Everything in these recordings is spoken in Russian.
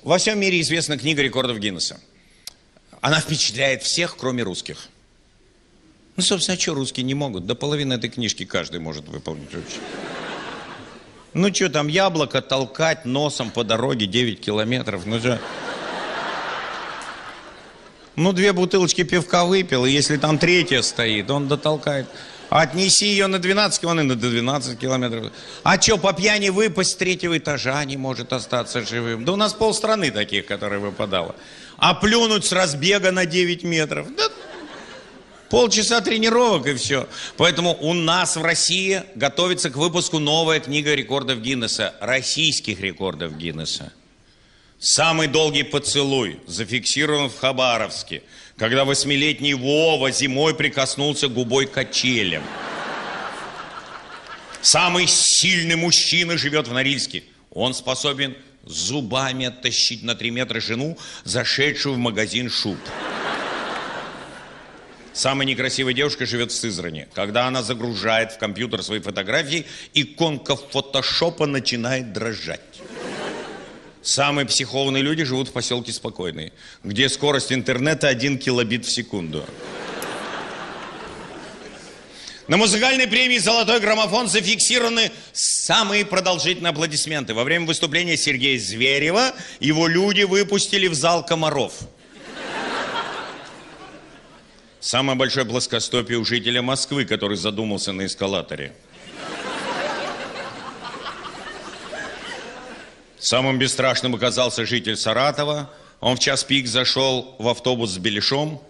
Во всем мире известна книга рекордов Гиннесса. Она впечатляет всех, кроме русских. Ну, собственно, а что русские не могут? До половины этой книжки каждый может выполнить вообще. Ну, что там, яблоко толкать носом по дороге 9 километров? Ну, что? Ну, 2 бутылочки пивка выпил, и если там 3-я стоит, он дотолкает. Отнеси ее на 12, он и на 12 километров. А что, по пьяни выпасть с 3-го этажа не может остаться живым? Да у нас полстраны таких, которые выпадало. А плюнуть с разбега на 9 метров? Да полчаса тренировок и все. Поэтому у нас в России готовится к выпуску новая книга рекордов Гиннесса. Российских рекордов Гиннесса. Самый долгий поцелуй зафиксирован в Хабаровске, когда 8-летний Вова зимой прикоснулся губой к качелям. Самый сильный мужчина живет в Норильске. Он способен зубами оттащить на 3 метра жену, зашедшую в магазин шуб. Самая некрасивая девушка живет в Сызрани. Когда она загружает в компьютер свои фотографии, иконка фотошопа начинает дрожать. Самые психованные люди живут в поселке Спокойный, где скорость интернета 1 килобит в секунду. На музыкальной премии «Золотой граммофон» зафиксированы самые продолжительные аплодисменты. Во время выступления Сергея Зверева его люди выпустили в зал комаров. Самое большое плоскостопие у жителя Москвы, который задумался на эскалаторе. Самым бесстрашным оказался житель Саратова. Он в час пик зашел в автобус с беляшом.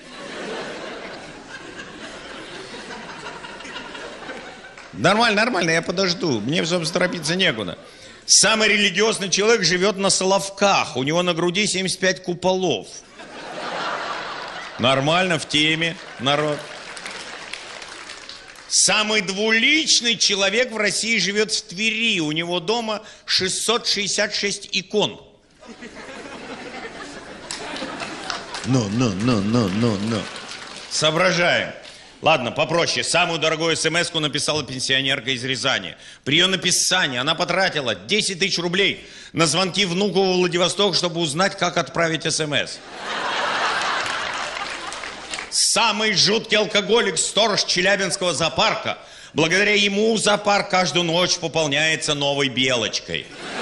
Нормально, нормально, я подожду. Мне, собственно, торопиться некуда. Самый религиозный человек живет на Соловках. У него на груди 75 куполов. Нормально, в теме, народ. Самый двуличный человек в России живет в Твери. У него дома 666 икон. Ну. Соображаем. Ладно, попроще. Самую дорогую смс-ку написала пенсионерка из Рязани. При ее написании она потратила 10 тысяч рублей на звонки внуку во Владивосток, чтобы узнать, как отправить смс. Самый жуткий алкоголик, сторож Челябинского зоопарка. Благодаря ему зоопарк каждую ночь пополняется новой белочкой.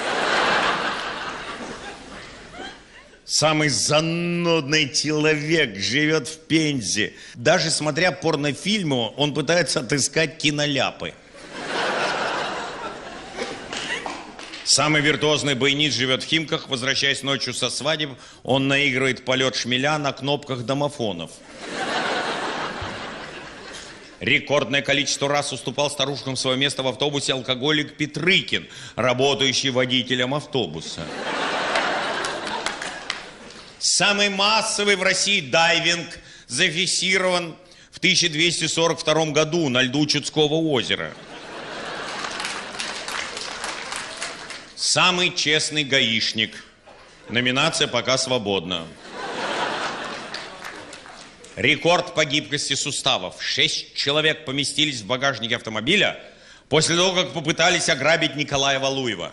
Самый занудный человек живет в Пензе. Даже смотря порнофильмы, он пытается отыскать киноляпы. Самый виртуозный баянист живет в Химках. Возвращаясь ночью со свадеб, он наигрывает полет шмеля на кнопках домофонов. Рекордное количество раз уступал старушкам свое место в автобусе алкоголик Петрыкин, работающий водителем автобуса. Самый массовый в России дайвинг зафиксирован в 1242 году на льду Чудского озера. Самый честный гаишник. Номинация пока свободна. Рекорд по гибкости суставов. 6 человек поместились в багажнике автомобиля после того, как попытались ограбить Николая Валуева.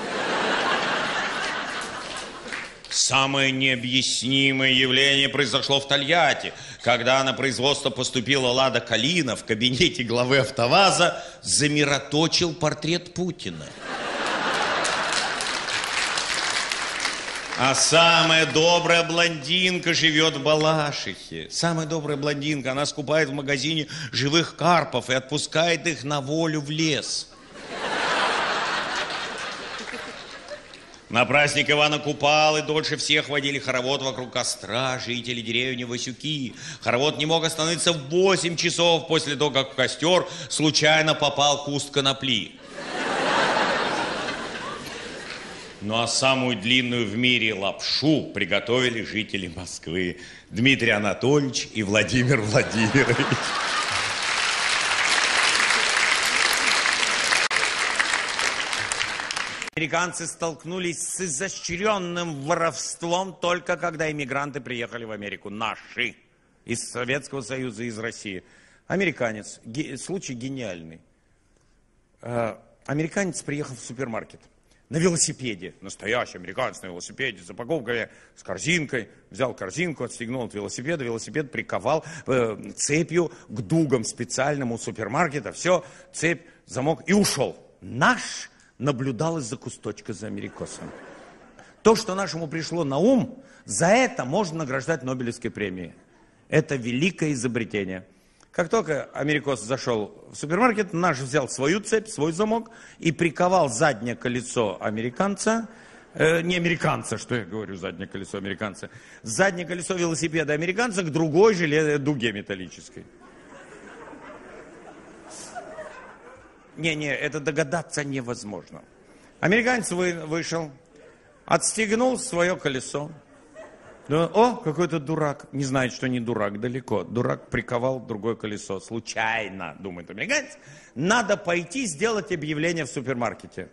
Самое необъяснимое явление произошло в Тольятти, когда на производство поступила Лада Калина, в кабинете главы АвтоВАЗа замироточил портрет Путина. А самая добрая блондинка живет в Балашихе. Самая добрая блондинка, она скупает в магазине живых карпов и отпускает их на волю в лес. На праздник Ивана Купалы дольше всех водили хоровод вокруг костра жители деревни Васюки. Хоровод не мог остановиться в 8 часов после того, как в костер случайно попал куст конопли. Ну а самую длинную в мире лапшу приготовили жители Москвы. Дмитрий Анатольевич и Владимир Владимирович. Американцы столкнулись с изощренным воровством только когда иммигранты приехали в Америку. Наши. Из Советского Союза, из России. Американец. Случай гениальный. Американец приехал в супермаркет. на велосипеде. Настоящий американец на велосипеде, с запаковкой, с корзинкой. Взял корзинку, отстегнул от велосипеда. Велосипед приковал цепью к дугам специальному супермаркета. Все, цепь, замок и ушел. Наш наблюдал из-за кусточка за америкосом. То, что нашему пришло на ум, за это можно награждать Нобелевской премией. Это великое изобретение. Как только америкос зашел в супермаркет, наш взял свою цепь, свой замок и приковал заднее колесо американца, не американца, что я говорю, заднее колесо американца, заднее колесо велосипеда американца к другой железной дуге металлической. Не, это догадаться невозможно. Американец вышел, отстегнул свое колесо. О, какой-то дурак. Не знает, что не дурак, далеко. Дурак приковал другое колесо. Случайно, думает американец. Надо пойти сделать объявление в супермаркете.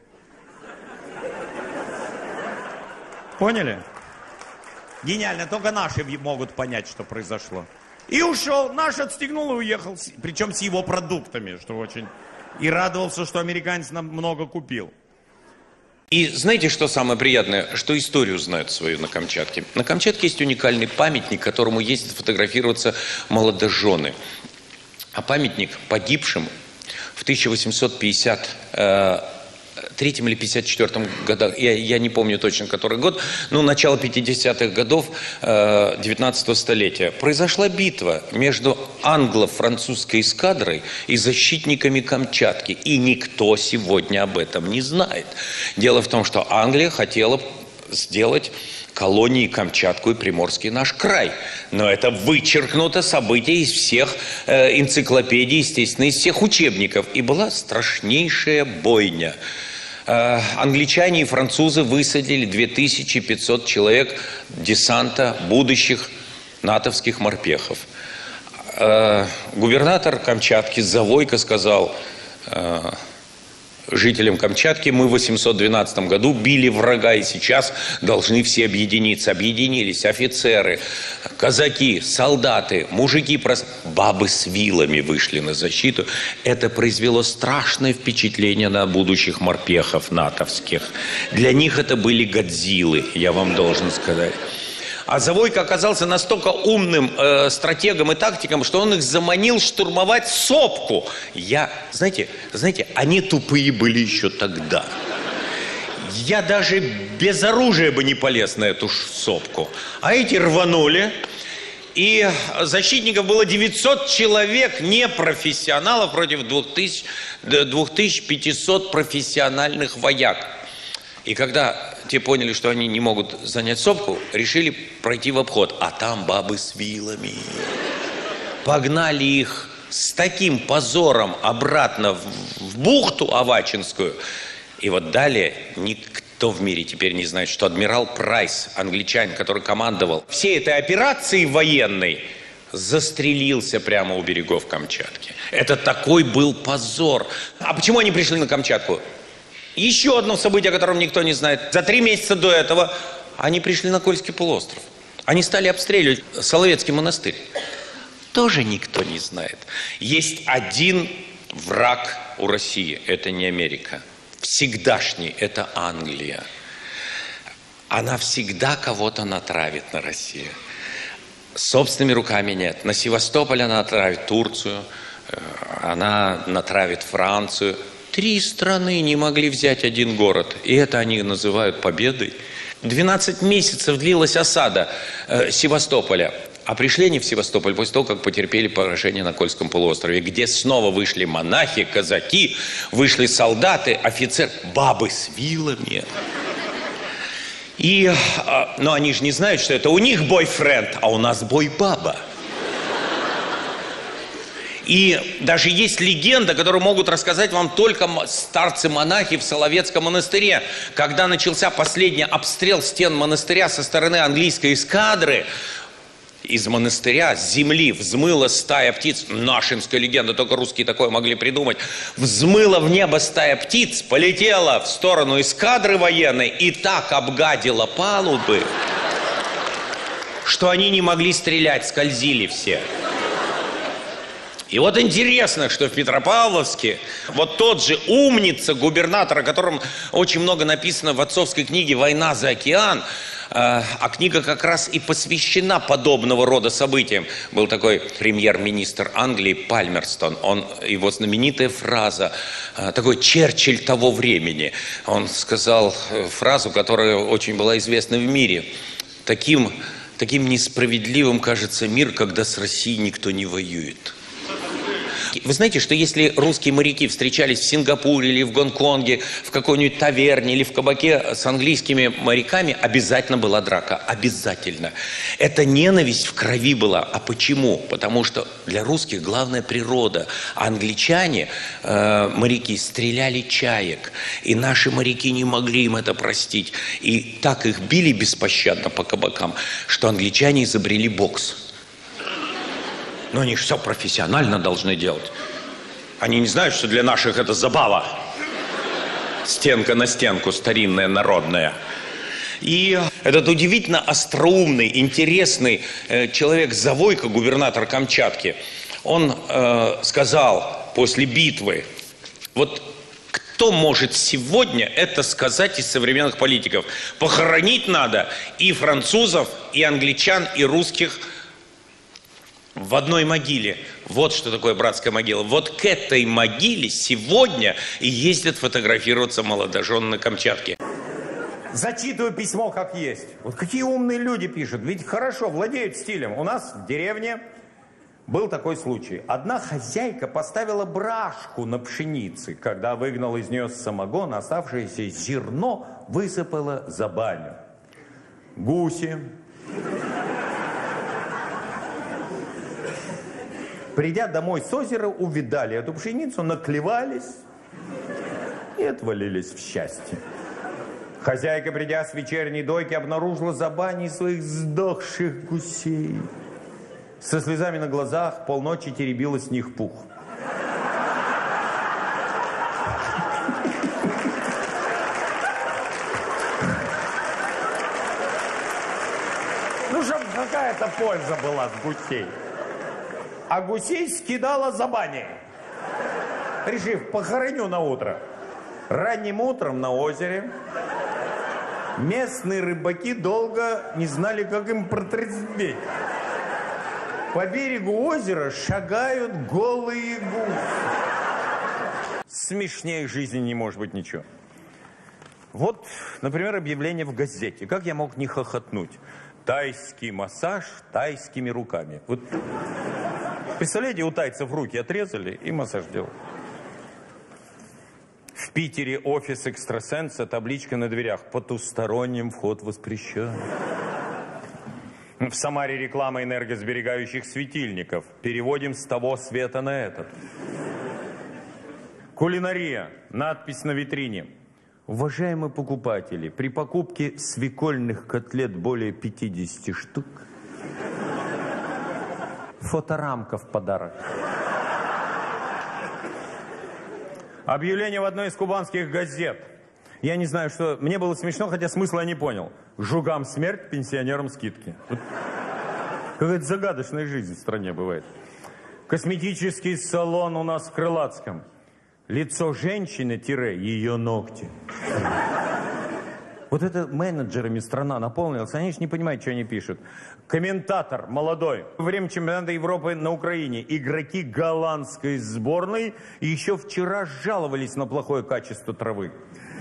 Поняли? Гениально. Только наши могут понять, что произошло. И ушел. Наш отстегнул и уехал. Причем с его продуктами, что очень... И радовался, что американец нам много купил. И знаете, что самое приятное? Что историю знают свою на Камчатке. На Камчатке есть уникальный памятник, к которому ездят фотографироваться молодожены. А памятник погибшим в 1853 или 54 годах, я не помню точно который год, но начало 50-х годов 19 столетия. Произошла битва между англо-французской эскадрой и защитниками Камчатки. И никто сегодня об этом не знает. Дело в том, что Англия хотела сделать колонии Камчатку и Приморский наш край. Но это вычеркнуто событие из всех энциклопедий, естественно, из всех учебников. И была страшнейшая бойня. Англичане и французы высадили 2500 человек десанта будущих натовских морпехов. Губернатор Камчатки Завойко сказал жителям Камчатки: мы в 812 году били врага, и сейчас должны все объединиться. Объединились офицеры, казаки, солдаты, мужики, бабы с вилами вышли на защиту. Это произвело страшное впечатление на будущих морпехов натовских. Для них это были Годзиллы, я вам должен сказать. А Завойко оказался настолько умным стратегом и тактиком, что он их заманил штурмовать Сопку. Знаете, они тупые были еще тогда. Я даже без оружия бы не полез на эту Сопку. А эти рванули. И защитников было 900 человек, непрофессионалов, против 2500 профессиональных вояк. И когда те поняли, что они не могут занять Сопку, решили пройти в обход. А там бабы с вилами. Погнали их с таким позором обратно в бухту Авачинскую. И вот далее никто в мире теперь не знает, что адмирал Прайс, англичанин, который командовал всей этой операцией военной, застрелился прямо у берегов Камчатки. Это такой был позор. А почему они пришли на Камчатку? Еще одно событие, о котором никто не знает. За 3 месяца до этого они пришли на Кольский полуостров. Они стали обстреливать Соловецкий монастырь. Тоже никто не знает. Есть один враг у России. Это не Америка. Всегдашний. Это Англия. Она всегда кого-то натравит на Россию. Собственными руками нет. На Севастополь она натравит Турцию. Она натравит Францию. 3 страны не могли взять один город. И это они называют победой. 12 месяцев длилась осада Севастополя. А пришли они в Севастополь после того, как потерпели поражение на Кольском полуострове, где снова вышли монахи, казаки, вышли солдаты, офицеры, бабы с вилами. Но они же не знают, что это у них бойфренд, а у нас бой-баба. И даже есть легенда, которую могут рассказать вам только старцы-монахи в Соловецком монастыре. Когда начался последний обстрел стен монастыря со стороны английской эскадры, из монастыря с земли взмыла стая птиц. Нашинская легенда, только русские такое могли придумать. Взмыла в небо стая птиц, полетела в сторону эскадры военной и так обгадила палубы, что они не могли стрелять, скользили все. И вот интересно, что в Петропавловске вот тот же умница, губернатор, о котором очень много написано в отцовской книге «Война за океан», а книга как раз и посвящена подобного рода событиям. Был такой премьер-министр Англии Пальмерстон. Его знаменитая фраза, такой Черчилль того времени. Он сказал фразу, которая очень была известна в мире. Таким несправедливым кажется мир, когда с Россией никто не воюет. Вы знаете, что если русские моряки встречались в Сингапуре или в Гонконге, в какой-нибудь таверне или в кабаке с английскими моряками, обязательно была драка. Обязательно. Это ненависть в крови была. А почему? Потому что для русских главная природа. А англичане, моряки, стреляли чаек. И наши моряки не могли им это простить. И так их били беспощадно по кабакам, что англичане изобрели бокс. Но они же все профессионально должны делать. Они не знают, что для наших это забава. Стенка на стенку, старинная, народная. И этот удивительно остроумный, интересный человек Завойко, губернатор Камчатки, он сказал после битвы, вот кто может сегодня это сказать из современных политиков? Похоронить надо и французов, и англичан, и русских в одной могиле. Вот что такое братская могила. Вот к этой могиле сегодня и ездят фотографироваться молодожены на Камчатке. Зачитываю письмо как есть. Вот какие умные люди пишут. Ведь хорошо, владеют стилем. У нас в деревне был такой случай. Одна хозяйка поставила брашку на пшенице. Когда выгнала из нее самогон, оставшееся зерно высыпала за баню. Гуси. Придя домой с озера, увидали эту пшеницу, наклевались и отвалились в счастье. Хозяйка, придя с вечерней дойки, обнаружила за баней своих сдохших гусей. Со слезами на глазах полночи теребила с них пух. Ну, чтоб какая-то польза была с гусей. А гусей скидала за баней, решив, похороню на утро. Ранним утром на озере местные рыбаки долго не знали, как им протрезветь. По берегу озера шагают голые гуси. Смешнее жизни не может быть ничего. Вот, например, объявление в газете. Как я мог не хохотнуть? Тайский массаж тайскими руками. Вот. Представляете, у тайцев руки отрезали и массаж делали. В Питере офис экстрасенса, табличка на дверях: потусторонним вход воспрещен. В Самаре реклама энергосберегающих светильников. Переводим с того света на этот. Кулинария. Надпись на витрине: уважаемые покупатели, при покупке свекольных котлет более 50 штук фоторамка в подарок. Объявление в одной из кубанских газет. Я не знаю, что... Мне было смешно, хотя смысла я не понял. Жугам смерть, пенсионерам скидки. Вот. Какая-то загадочная жизнь в стране бывает. Косметический салон у нас в Крылатском. Лицо женщины-ее ногти. Вот это менеджерами страна наполнилась. Они же не понимают, что они пишут. Комментатор молодой. Во время чемпионата Европы на Украине игроки голландской сборной еще вчера жаловались на плохое качество травы.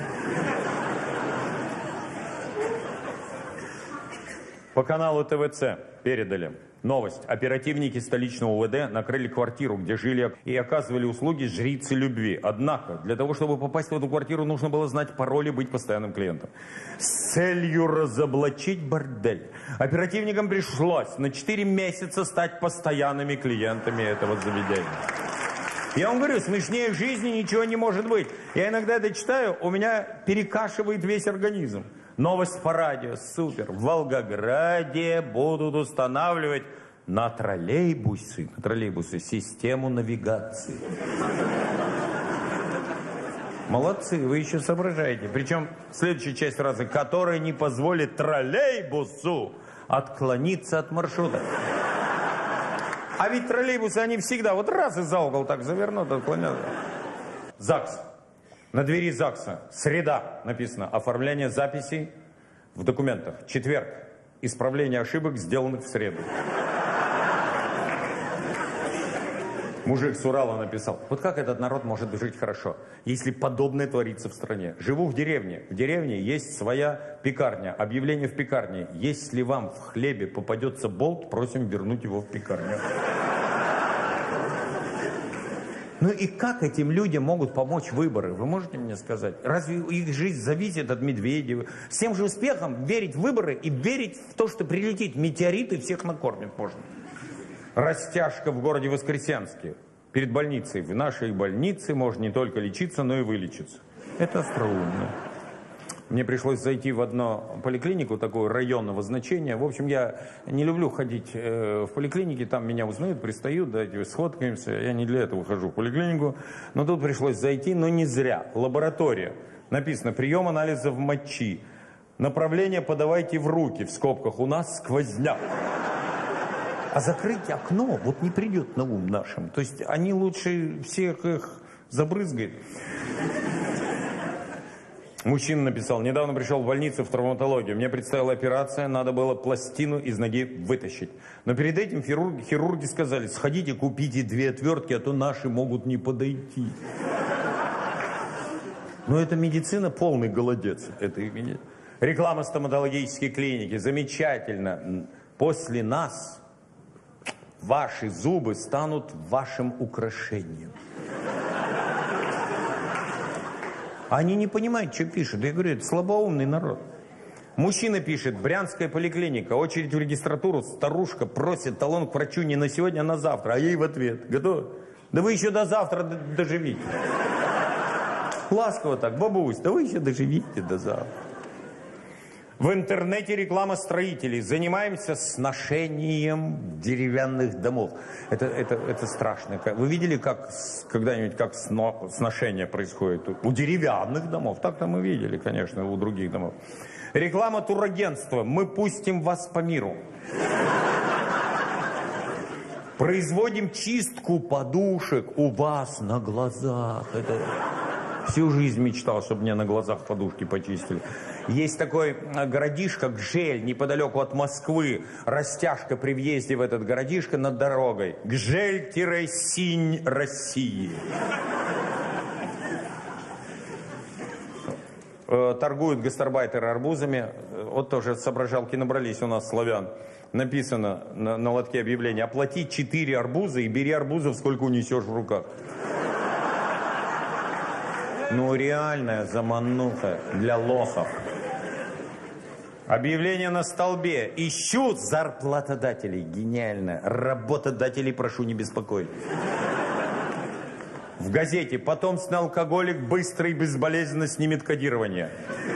По каналу ТВЦ передали новость. Оперативники столичного УВД накрыли квартиру, где жили и оказывали услуги жрицы любви. Однако, для того, чтобы попасть в эту квартиру, нужно было знать пароль и быть постоянным клиентом. С целью разоблачить бордель оперативникам пришлось на 4 месяца стать постоянными клиентами этого заведения. Я вам говорю, смешнее в жизни ничего не может быть. Я иногда это читаю, у меня перекашивает весь организм. Новость по радио, супер. В Волгограде будут устанавливать на троллейбусы систему навигации. Молодцы, вы еще соображаете. Причем следующая часть фразы, которая не позволит троллейбусу отклониться от маршрута. А ведь троллейбусы, они всегда вот раз и за угол так завернут, отклонят. ЗАГС. На двери ЗАГСа. Среда написано. Оформление записей в документах. Четверг. Исправление ошибок, сделанных в среду. Мужик с Урала написал: вот как этот народ может жить хорошо, если подобное творится в стране? Живу в деревне. В деревне есть своя пекарня. Объявление в пекарне: если вам в хлебе попадется болт, просим вернуть его в пекарню. Ну и как этим людям могут помочь выборы? Вы можете мне сказать? Разве их жизнь зависит от Медведева? С тем же успехом верить в выборы и верить в то, что прилетит метеорит и всех накормит можно. Растяжка в городе Воскресенске. Перед больницей. В нашей больнице можно не только лечиться, но и вылечиться. Это остроумно. Мне пришлось зайти в одну поликлинику, такую районного значения. В общем, я не люблю ходить в поликлинике, там меня узнают, пристают, давайте сфоткаемся. Я не для этого хожу в поликлинику. Но тут пришлось зайти, но не зря. Лаборатория. Написано: прием анализов мочи. Направление подавайте в руки. В скобках: у нас сквозняк. А закрыть окно вот не придет на ум нашим. То есть они лучше всех их забрызгают. Мужчина написал: недавно пришел в больницу в травматологию. Мне предстояла операция, надо было пластину из ноги вытащить. Но перед этим хирурги сказали: сходите, купите 2 отвертки, а то наши могут не подойти. Но это медицина полный голодец. Это реклама стоматологической клиники. Замечательно. После нас ваши зубы станут вашим украшением. Они не понимают, что пишут. Я говорю, это слабоумный народ. Мужчина пишет: брянская поликлиника, очередь в регистратуру, старушка просит талон к врачу не на сегодня, а на завтра. А ей в ответ: готов? Да вы еще до завтра доживите. Ласково так: бабусь, да вы еще доживите до завтра. В интернете реклама строителей. Занимаемся сношением деревянных домов. Это страшно. Вы видели когда-нибудь, как сношение происходит? У деревянных домов. Так-то мы видели, конечно, у других домов. Реклама турагентства. Мы пустим вас по миру. Производим чистку подушек у вас на глазах. Всю жизнь мечтал, чтобы мне на глазах подушки почистили. Есть такой городишко Гжель, неподалеку от Москвы. Растяжка при въезде в этот городишко над дорогой. Гжель-Синь России. Торгуют гастарбайтеры арбузами. Вот тоже соображалки набрались у нас, славян. Написано на лотке объявления: оплати 4 арбуза и бери арбузов, сколько унесешь в руках. Ну, реальная замануха для лохов. Объявление на столбе: ищу зарплатодателей. Гениально. Работодателей прошу не беспокоить. В газете: потомственный алкоголик быстро и безболезненно снимет кодирование.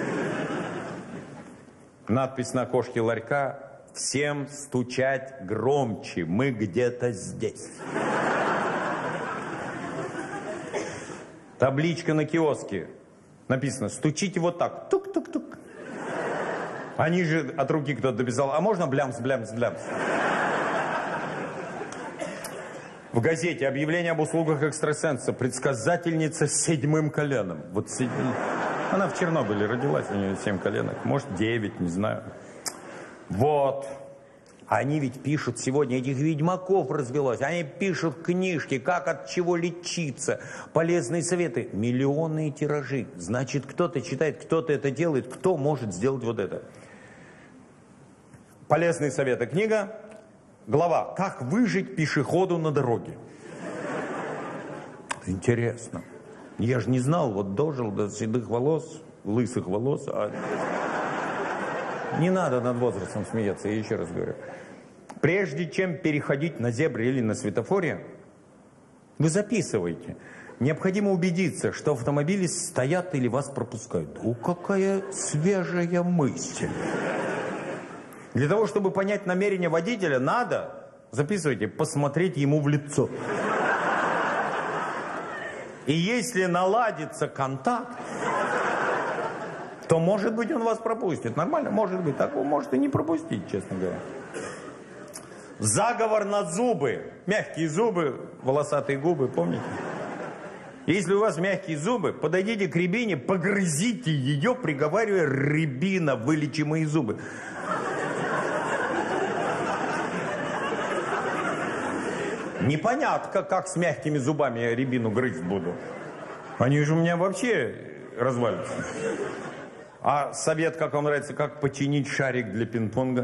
Надпись на окошке ларька: всем стучать громче, мы где-то здесь. Табличка на киоске. Написано: стучите вот так. Тук-тук-тук. А ниже от руки кто-то дописал: а можно блямс-блямс-блямс? В газете: объявление об услугах экстрасенса. Предсказательница с 7-м коленом. Вот она в Чернобыле родилась, у нее 7 коленок. Может, 9, не знаю. Вот. Они ведь пишут сегодня, этих ведьмаков развелось. Они пишут книжки, как от чего лечиться. Полезные советы. Миллионные тиражи. Значит, кто-то читает, кто-то это делает. Кто может сделать вот это? Полезные советы. Книга. Глава: как выжить пешеходу на дороге. Интересно. Я же не знал, вот дожил до седых волос, лысых волос. Не надо над возрастом смеяться, я еще раз говорю. Прежде чем переходить на зебре или на светофоре, вы записываете. Необходимо убедиться, что автомобили стоят или вас пропускают. О, какая свежая мысль. Для того, чтобы понять намерение водителя, надо, записывайте, посмотреть ему в лицо. И если наладится контакт, то, может быть, он вас пропустит. Нормально? Может быть. Такого может и не пропустить, честно говоря. Заговор на зубы. Мягкие зубы, волосатые губы, помните? Если у вас мягкие зубы, подойдите к рябине, погрызите ее, приговаривая: «Рябина, вылечи мои зубы». Непонятно, как с мягкими зубами я рябину грызть буду. Они же у меня вообще развалятся. А совет, как вам нравится, как починить шарик для пинг-понга?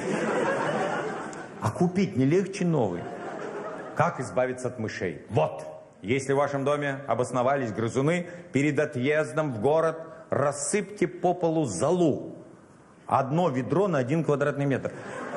А купить не легче новый? Как избавиться от мышей? Вот, если в вашем доме обосновались грызуны, перед отъездом в город рассыпьте по полу золу. Одно ведро на 1 квадратный метр.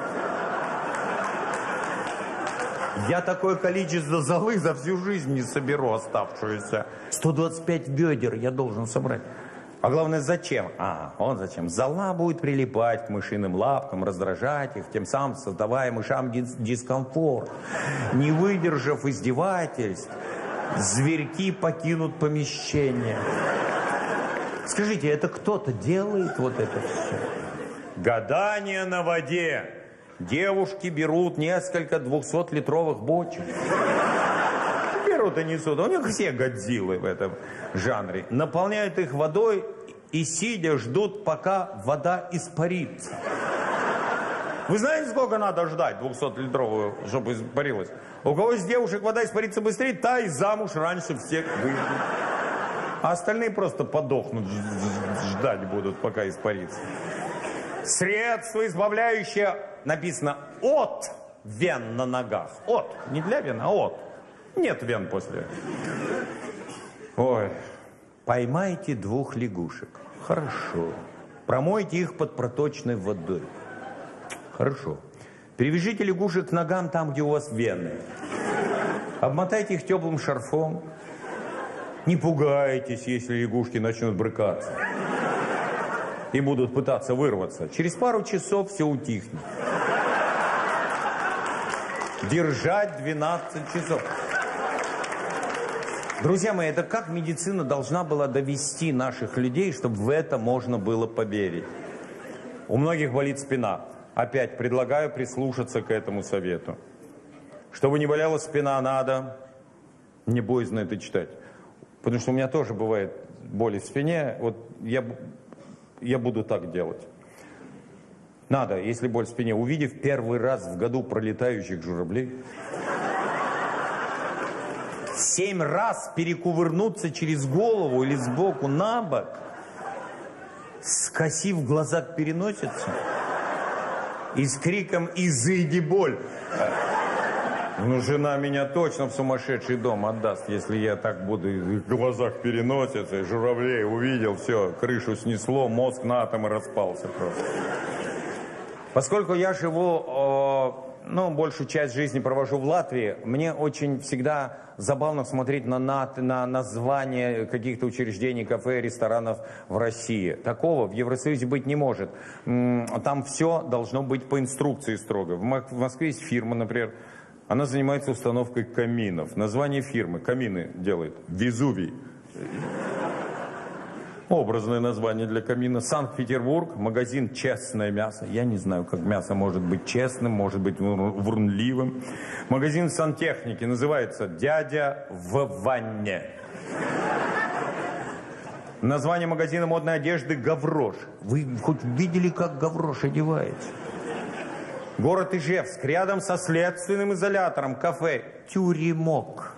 Я такое количество золы за всю жизнь не соберу оставшуюся. 125 ведер я должен собрать. А главное, зачем? Вот зачем. Зола будет прилипать к мышиным лапкам, раздражать их, тем самым создавая мышам дискомфорт. Не выдержав издевательств, зверьки покинут помещение. Скажите, это кто-то делает вот это все? Гадание на воде. Девушки берут несколько 200-литровых бочек. Берут и несут. У них все Годзиллы в этом жанре. Наполняют их водой и, сидя, ждут, пока вода испарится. Вы знаете, сколько надо ждать 200-литровую, чтобы испарилась? У кого из девушек вода испарится быстрее, та и замуж раньше всех выйдет. А остальные просто подохнут, ждать будут, пока испарится. Средство, избавляющее, написано, от вен на ногах. От, не для вен, а от. Нет вен после. Ой, поймайте 2 лягушек. Хорошо. Промойте их под проточной водой. Хорошо. Привяжите лягушек к ногам там, где у вас вены. Обмотайте их теплым шарфом. Не пугайтесь, если лягушки начнут брыкаться и будут пытаться вырваться. Через пару часов все утихнет. Держать 12 часов. Друзья мои, это как медицина должна была довести наших людей, чтобы в это можно было поверить. У многих болит спина. Опять предлагаю прислушаться к этому совету. Чтобы не болела спина, надо, не боязно это читать. Потому что у меня тоже бывает боли в спине. Вот я буду так делать. Надо, если боль в спине, увидев первый раз в году пролетающих журавлей, 7 раз перекувырнуться через голову или сбоку на бок, скосив глаза к переносице и с криком «Изыди боль!». Ну, жена меня точно в сумасшедший дом отдаст, если я так буду в глазах переносицы, журавлей увидел, все, крышу снесло, мозг на атомы распался просто. Поскольку я живу, большую часть жизни провожу в Латвии, мне очень всегда забавно смотреть на названия каких-то учреждений, кафе, ресторанов в России. Такого в Евросоюзе быть не может. Там все должно быть по инструкции строго. В Москве есть фирма, например, она занимается установкой каминов. Название фирмы, камины делает, Везувий. Образное название для камина. Санкт-Петербург, магазин «Честное мясо». Я не знаю, как мясо может быть честным, может быть врунливым. Магазин сантехники называется «Дядя в ванне». Название магазина модной одежды «Гаврош». Вы хоть видели, как Гаврош одевается? Город Ижевск, рядом со следственным изолятором, кафе «Тюремок».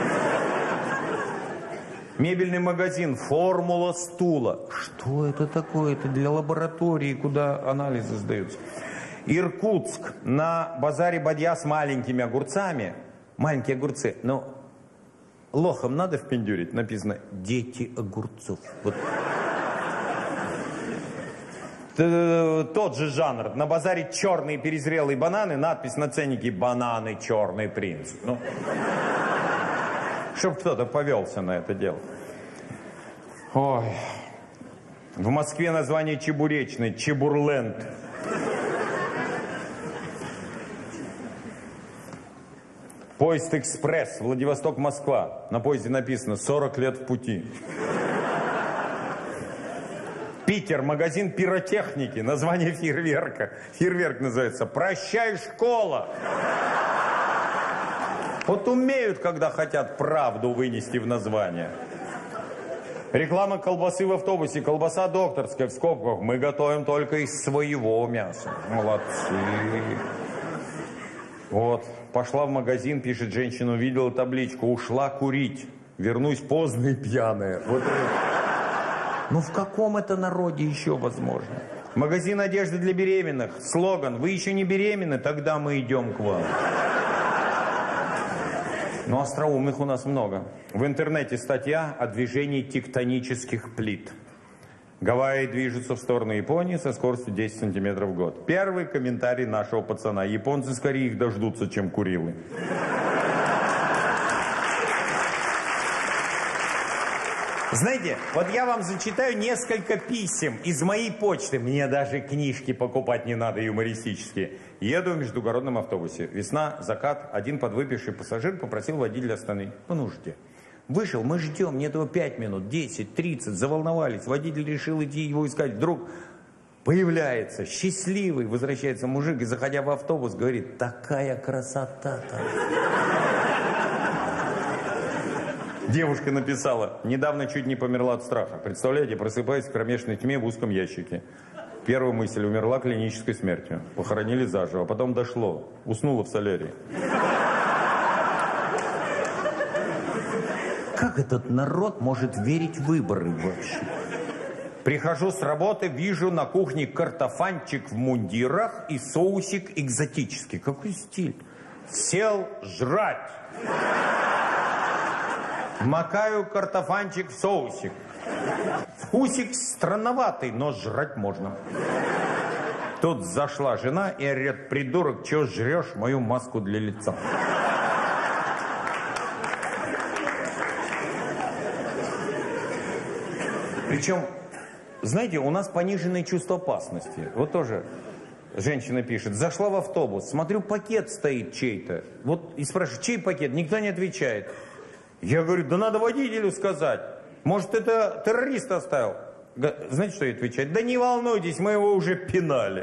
Мебельный магазин «Формула стула». Что это такое? Это для лаборатории, куда анализы сдаются. Иркутск. На базаре бадья с маленькими огурцами. Маленькие огурцы. Но лохам надо впендюрить. Написано «Дети огурцов». Вот. Тот же жанр. На базаре черные перезрелые бананы. Надпись на ценнике «Бананы, черный принц». Ну. Чтоб кто-то повелся на это дело. Ой. В Москве название чебуречной «Чебурленд». Поезд «Экспресс», Владивосток-Москва. На поезде написано «40 лет в пути». Питер, магазин пиротехники, название фейерверка. Фейерверк называется «Прощай, школа». Вот умеют, когда хотят правду вынести в название. Реклама колбасы в автобусе. Колбаса докторская, в скобках. Мы готовим только из своего мяса. Молодцы. Вот. Пошла в магазин, пишет женщина, увидела табличку. Ушла курить. Вернусь поздно и пьяная. Вот. Ну в каком это народе еще возможно? Магазин одежды для беременных. Слоган. Вы еще не беременны? Тогда мы идем к вам. Но остроумных у нас много. В интернете статья о движении тектонических плит. Гавайи движутся в сторону Японии со скоростью 10 сантиметров в год. Первый комментарий нашего пацана. Японцы скорее их дождутся, чем Курилы. Знаете, вот я вам зачитаю несколько писем из моей почты. Мне даже книжки покупать не надо, юмористические. Еду в междугородном автобусе. Весна, закат. Один подвыпивший пассажир попросил водителя остановить по нужде. Вышел, мы ждем, нет его 5 минут, 10, 30. Заволновались. Водитель решил идти его искать. Вдруг появляется счастливый, возвращается мужик и, заходя в автобус, говорит: такая красота-то. Девушка написала: недавно чуть не померла от страха. Представляете, просыпаюсь в кромешной тьме в узком ящике. Первая мысль: умерла клинической смертью. Похоронили заживо. А потом дошло. Уснула в солярии. Как этот народ может верить в выборы вообще? Прихожу с работы, вижу на кухне картофанчик в мундирах и соусик экзотический. Какой стиль? Сел жрать. Макаю картофанчик в соусик. Вкусик странноватый, но жрать можно. Тут зашла жена и орет: придурок, чего жрешь мою маску для лица? Причем, знаете, у нас пониженное чувство опасности. Вот тоже женщина пишет: зашла в автобус, смотрю, пакет стоит чей-то. Вот и спрашиваю: чей пакет? Никто не отвечает. Я говорю: да надо водителю сказать. Может, это террорист оставил? Знаете, что ей отвечать? Да не волнуйтесь, мы его уже пинали.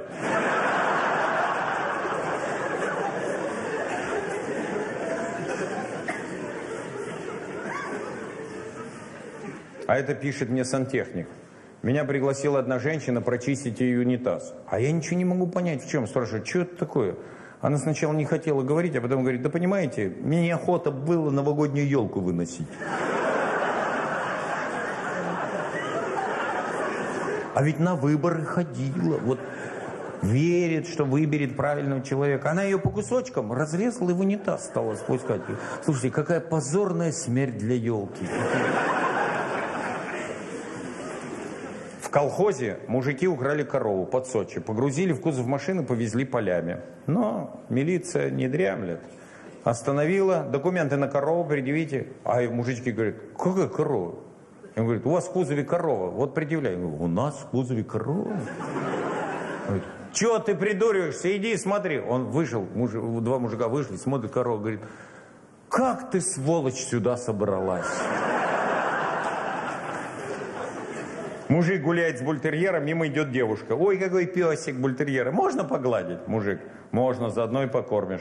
А это пишет мне сантехник. Меня пригласила одна женщина прочистить ее унитаз. А я ничего не могу понять, в чем. Спрашиваю: что это такое? Она сначала не хотела говорить, а потом говорит: да понимаете, мне неохота было новогоднюю елку выносить. А ведь на выборы ходила. Вот верит, что выберет правильного человека. Она ее по кусочкам разрезала и в унитаз стала спускать. Слушайте, какая позорная смерть для елки. В колхозе мужики украли корову под Сочи. Погрузили в кузов машины, повезли полями. Но милиция не дремлет. Остановила. Документы на корову предъявите. А мужички говорят: какая корова? Он говорит: у вас в кузове корова. Вот предъявляй. Я говорю: у нас в кузове корова? Говорит: чего ты придуриваешься? Иди смотри. Он вышел, два мужика вышли, смотрят корову, говорит: как ты, сволочь, сюда собралась? Мужик гуляет с бультерьером, мимо идет девушка. Ой, какой песик бультерьера. Можно погладить? Мужик: можно, заодно и покормишь.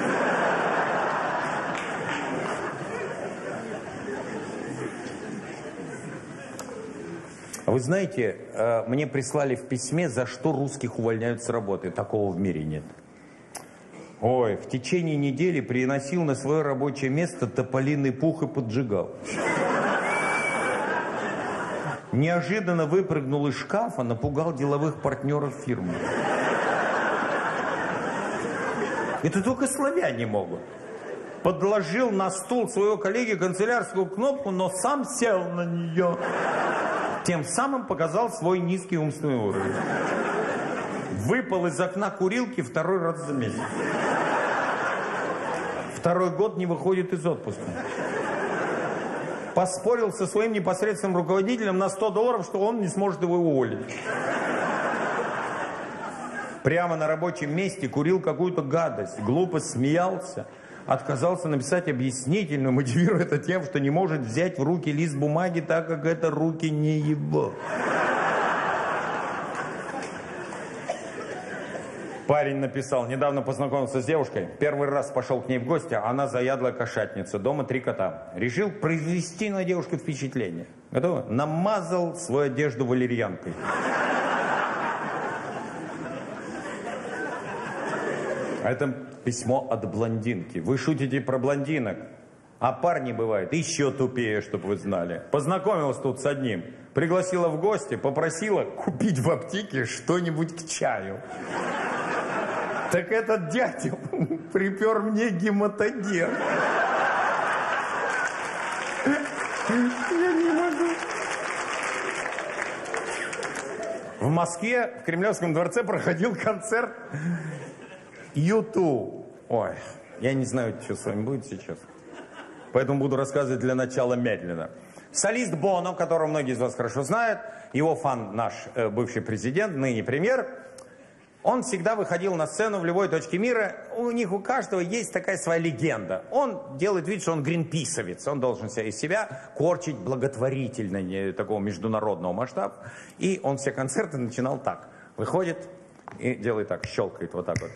Вы знаете, мне прислали в письме, за что русских увольняют с работы. Такого в мире нет. Ой, в течение недели приносил на свое рабочее место тополиный пух и поджигал. Неожиданно выпрыгнул из шкафа, напугал деловых партнеров фирмы. Это только славяне могут. Подложил на стул своего коллеги канцелярскую кнопку, но сам сел на нее. Тем самым показал свой низкий умственный уровень. Выпал из окна курилки второй раз за месяц. Второй год не выходит из отпуска. Поспорил со своим непосредственным руководителем на $100, что он не сможет его уволить. Прямо на рабочем месте курил какую-то гадость, глупо смеялся, отказался написать объяснительную, мотивируя это тем, что не может взять в руки лист бумаги, так как это руки не его. Парень написал, недавно познакомился с девушкой, первый раз пошел к ней в гости, а она заядлая кошатница, дома 3 кота. Решил произвести на девушку впечатление. Готово? Намазал свою одежду валерьянкой. Это письмо от блондинки. Вы шутите про блондинок, а парни бывают еще тупее, чтобы вы знали. Познакомилась тут с одним, пригласила в гости, попросила купить в аптеке что-нибудь к чаю. Так этот дятел припер мне гематоген. Я не могу. В Москве, в Кремлевском дворце проходил концерт YouTube. Ой, я не знаю, что с вами будет сейчас. Поэтому буду рассказывать для начала медленно. Солист Боно, которого многие из вас хорошо знают, его фан наш бывший президент, ныне премьер, он всегда выходил на сцену в любой точке мира. У них у каждого есть такая своя легенда. Он делает вид, что он гринписовец. Он должен из себя корчить благотворительный такого международного масштаба. И он все концерты начинал так. Выходит и делает так, щелкает вот так вот.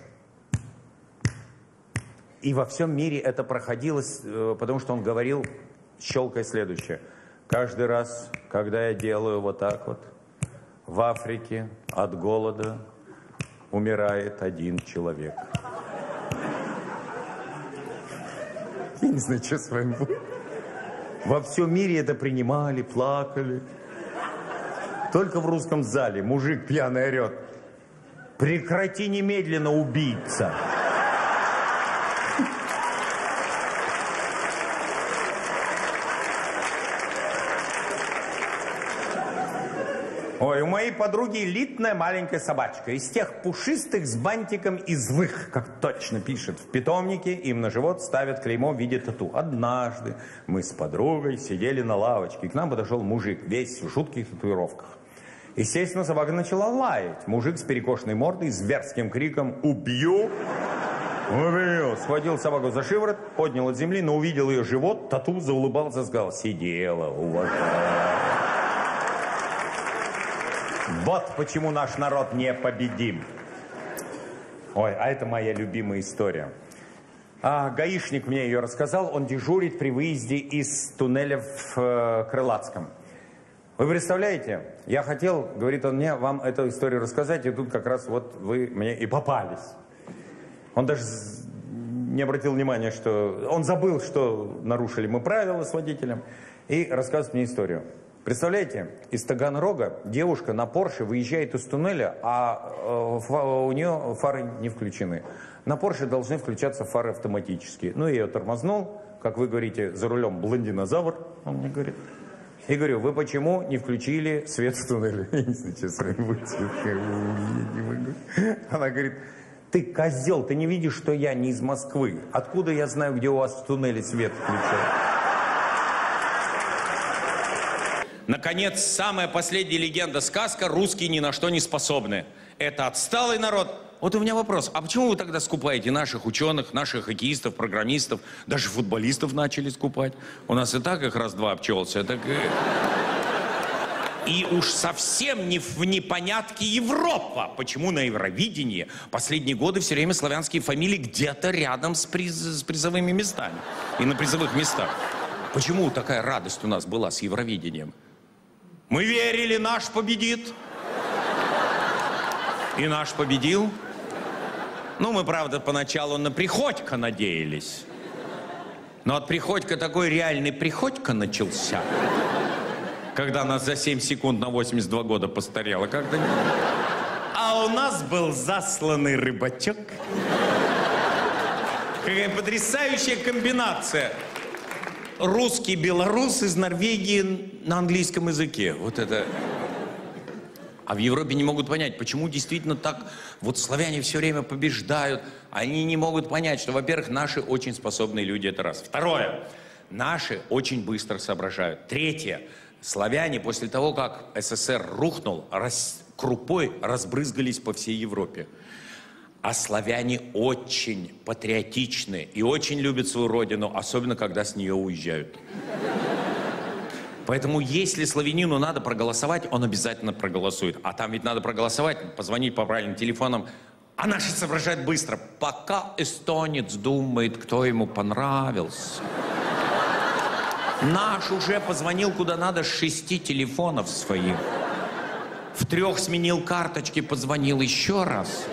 И во всем мире это проходило, потому что он говорил, щелкая следующее. Каждый раз, когда я делаю вот так вот, в Африке от голода умирает 1 человек. Я не знаю, что с вами будет. Во всем мире это принимали, плакали. Только в русском зале мужик пьяный орет. Прекрати немедленно, убийца. Ой, у моей подруги элитная маленькая собачка. Из тех пушистых с бантиком и злых, как точно пишет в питомнике, им на живот ставят клеймо в виде тату. Однажды мы с подругой сидели на лавочке, и к нам подошел мужик, весь в жутких татуировках. Естественно, собака начала лаять. Мужик с перекошенной мордой, с зверским криком «Убью!» Убью! Схватил собаку за шиворот, поднял от земли, но увидел ее живот, тату, заулыбался, сказал: «Сидела, уважаю». Вот почему наш народ непобедим. Ой, а это моя любимая история. Гаишник мне ее рассказал, он дежурит при выезде из туннеля в Крылатском. Вы представляете, я хотел, говорит он мне, вам эту историю рассказать, и тут как раз вот вы мне и попались. Он даже не обратил внимания, что... Он забыл, что нарушили мы правила с водителем, и рассказывает мне историю. Представляете, из Таганрога девушка на Порше выезжает из туннеля, а у нее фары не включены. На Порше должны включаться фары автоматически. Ну, я ее тормознул, как вы говорите, за рулем блондинозавр, он мне говорит. И говорю: вы почему не включили свет в туннеле? Я не знаю, что с вами будет. Она говорит: ты козел, ты не видишь, что я не из Москвы. Откуда я знаю, где у вас в туннеле свет включен? Наконец, самая последняя легенда-сказка: русские ни на что не способны. Это отсталый народ. Вот у меня вопрос: а почему вы тогда скупаете наших ученых, наших хоккеистов, программистов, даже футболистов начали скупать? У нас и так их раз-два обчелся. Так... И уж совсем не в непонятке Европа. Почему на Евровидении последние годы все время славянские фамилии где-то рядом с призовыми местами? И на призовых местах. Почему такая радость у нас была с Евровидением? Мы верили, наш победит. И наш победил. Ну, мы, правда, поначалу на Приходько надеялись. Но от Приходько такой реальный Приходько начался, когда нас за 7 секунд на 82 года постарело. Как-то... А у нас был засланный рыбачок. Какая потрясающая комбинация. Русский белорус из Норвегии на английском языке. Вот это... А в Европе не могут понять, почему действительно так вот славяне все время побеждают. Они не могут понять, что, во-первых, наши очень способные люди, это раз. Второе, наши очень быстро соображают. Третье, славяне после того, как СССР рухнул, крупой разбрызгались по всей Европе. А славяне очень патриотичны и очень любят свою родину, особенно когда с нее уезжают. Поэтому если славянину надо проголосовать, он обязательно проголосует. А там ведь надо проголосовать, позвонить по правильным телефонам. А наши соображают быстро. Пока эстонец думает, кто ему понравился. Наш уже позвонил куда надо с 6 телефонов своих. В 3 сменил карточки, позвонил еще раз.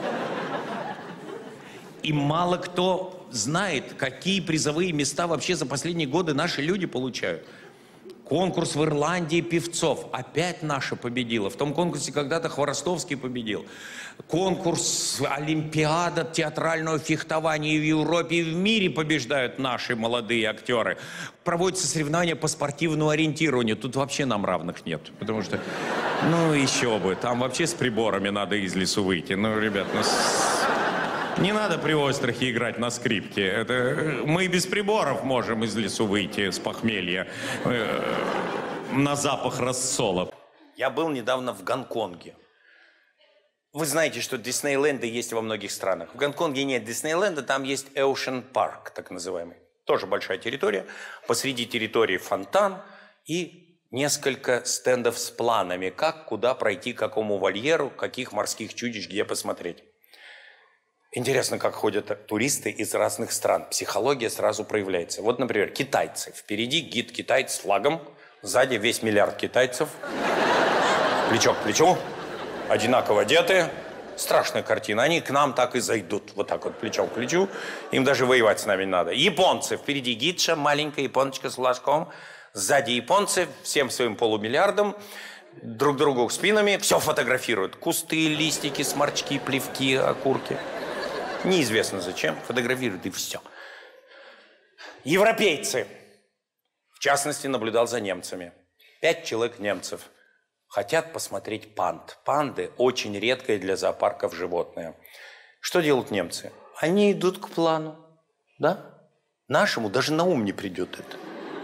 И мало кто знает, какие призовые места вообще за последние годы наши люди получают. Конкурс в Ирландии певцов. Опять наша победила. В том конкурсе когда-то Хворостовский победил. Конкурс, олимпиада театрального фехтования и в Европе, и в мире побеждают наши молодые актеры. Проводятся соревнования по спортивному ориентированию. Тут вообще нам равных нет. Потому что, ну еще бы, там вообще с приборами надо из лесу выйти. Ну, ребят, не надо при Острахе играть на скрипке. Это мы без приборов можем из лесу выйти с похмелья на запах рассола. Я был недавно в Гонконге. Вы знаете, что Диснейленды есть во многих странах. В Гонконге нет Диснейленда, там есть Ocean Park, так называемый. Тоже большая территория. Посреди территории фонтан и несколько стендов с планами, как, куда пройти, к какому вольеру, каких морских чудищ, где посмотреть. Интересно, как ходят туристы из разных стран. Психология сразу проявляется. Вот, например, китайцы. Впереди гид китайц с флагом, сзади весь миллиард китайцев. Плечо к плечу. Одинаково одеты. Страшная картина. Они к нам так и зайдут. Вот так вот, плечом к плечу. Им даже воевать с нами не надо. Японцы. Впереди гидша, маленькая японочка с флажком. Сзади японцы, всем своим полумиллиардом. Друг другу спинами. Все фотографируют. Кусты, листики, сморчки, плевки, окурки. Неизвестно зачем. Фотографируют и все. Европейцы. В частности, наблюдал за немцами. 5 человек немцев. Хотят посмотреть панд. Панды очень редкое для зоопарков животное. Что делают немцы? Они идут к плану. Да? Нашему даже на ум не придет это.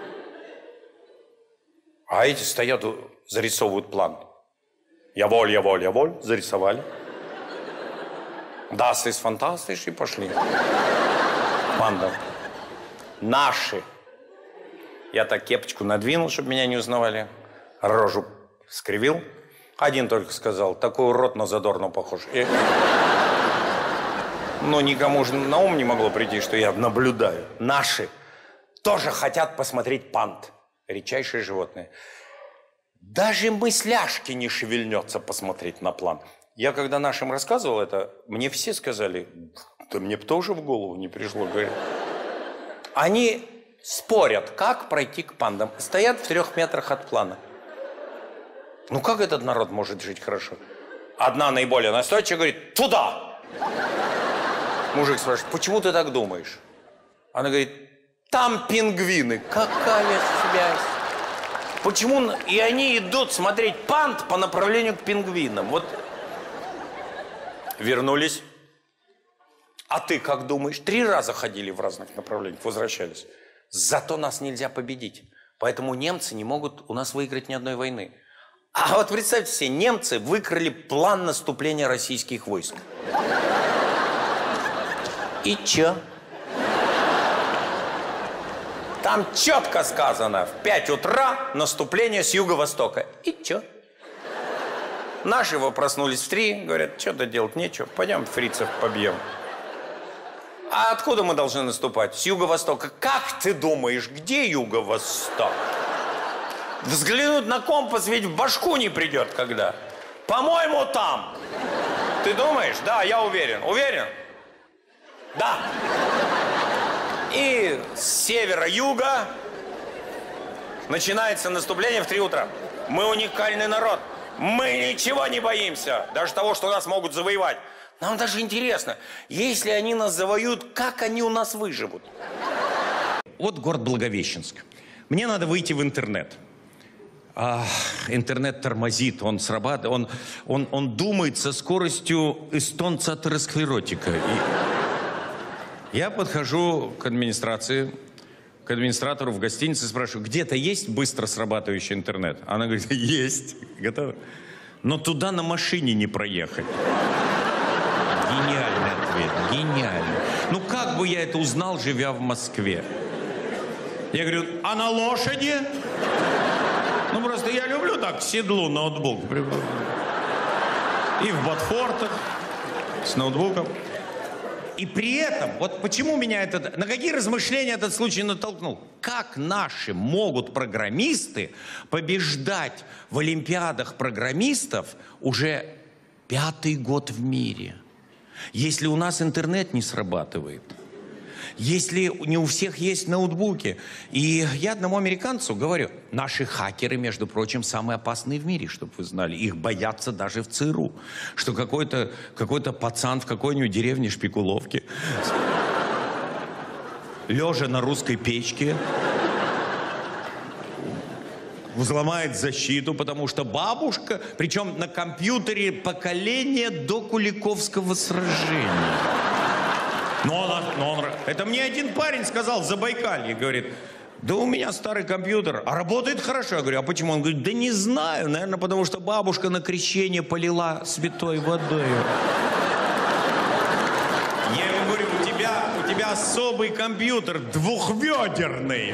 А эти стоят, зарисовывают план. Яволь, яволь, яволь. Зарисовали. Das ist fantastisch и пошли. Панда. Наши. Я так кепочку надвинул, чтобы меня не узнавали. Рожу скривил. Один только сказал, такой урод на Задорнова похож. Но никому же на ум не могло прийти, что я наблюдаю. Наши тоже хотят посмотреть панд. Редчайшее животное. Даже мысляшки не шевельнется посмотреть на план. Я когда нашим рассказывал это, мне все сказали, да мне бы тоже в голову не пришло. Говорят. Они спорят, как пройти к пандам. Стоят в 3 метрах от плана. Ну как этот народ может жить хорошо? Одна наиболее настойчивая говорит, туда! Мужик спрашивает, почему ты так думаешь? Она говорит, там пингвины. Какая связь? Почему? И они идут смотреть панд по направлению к пингвинам. Вот. Вернулись. А ты как думаешь? 3 раза ходили в разных направлениях, возвращались. Зато нас нельзя победить. Поэтому немцы не могут у нас выиграть ни одной войны. А вот представьте себе, немцы выкрали план наступления российских войск. И чё? Там четко сказано, в 5 утра наступление с юго-востока. И чё? Наши его проснулись в 3, говорят, что-то делать нечего, пойдем фрицев побьем. А откуда мы должны наступать? С юго-востока. Как ты думаешь, где юго-восток? Взглянуть на компас ведь в башку не придет когда. По-моему, там. Ты думаешь? Да, я уверен. Уверен? Да. И с севера-юга начинается наступление в 3 утра. Мы уникальный народ. Мы ничего не боимся. Даже того, что нас могут завоевать. Нам даже интересно, если они нас завоюют, как они у нас выживут? Вот город Благовещенск. Мне надо выйти в интернет. Интернет тормозит, он срабатывает, он думает со скоростью эстонца-атеросклеротика. Я подхожу к администрации, к администратору в гостинице, спрашиваю, где-то есть быстро срабатывающий интернет? Она говорит, есть. Готово? Но туда на машине не проехать. Гениальный ответ, гениальный. Ну как бы я это узнал, живя в Москве? Я говорю, а на лошади? Ну просто я люблю так к седлу ноутбук. И в ботфортах. с ноутбуком. И при этом, вот почему меня на какие размышления этот случай натолкнул? Как наши могут программисты побеждать в олимпиадах программистов уже 5-й год в мире? Если у нас интернет не срабатывает, если не у всех есть ноутбуки. И я одному американцу говорю, наши хакеры, между прочим, самые опасные в мире, чтобы вы знали. Их боятся даже в ЦРУ. Что какой-то пацан в какой-нибудь деревне Шпикуловки, лежа на русской печке, взломает защиту, потому что бабушка, причем на компьютере поколения до Куликовского сражения. Это мне один парень сказал в Забайкалье, говорит, да у меня старый компьютер, а работает хорошо. Я говорю, а почему? Он говорит, да не знаю, наверное, потому что бабушка на крещение полила святой водой. Я ему говорю, у тебя особый компьютер, двухведерный.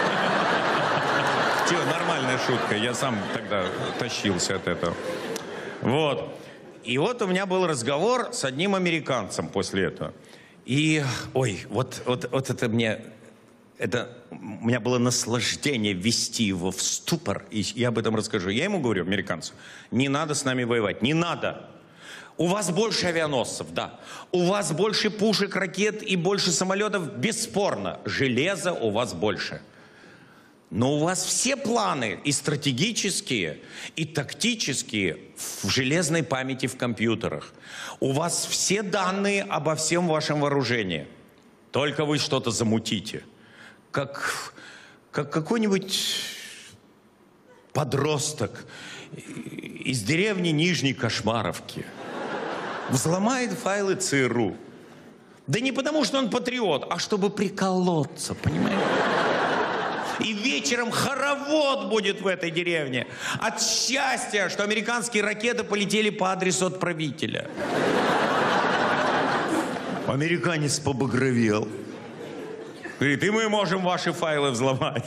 Нормальная шутка, я сам тогда тащился от этого. Вот. И вот у меня был разговор с одним американцем после этого. И, вот это у меня было наслаждение ввести его в ступор, и я об этом расскажу. Я ему говорю, американцу, не надо с нами воевать, не надо. У вас больше авианосцев, да. У вас больше пушек, ракет и больше самолетов, бесспорно. Железа у вас больше. Но у вас все планы, и стратегические, и тактические, в железной памяти в компьютерах. У вас все данные обо всем вашем вооружении. Только вы что-то замутите. Как какой-нибудь подросток из деревни Нижней Кошмаровки взломает файлы ЦРУ. Да не потому, что он патриот, а чтобы приколоться, понимаете? И вечером хоровод будет в этой деревне. От счастья, что американские ракеты полетели по адресу отправителя. Американец побагровел. Говорит, и мы можем ваши файлы взломать.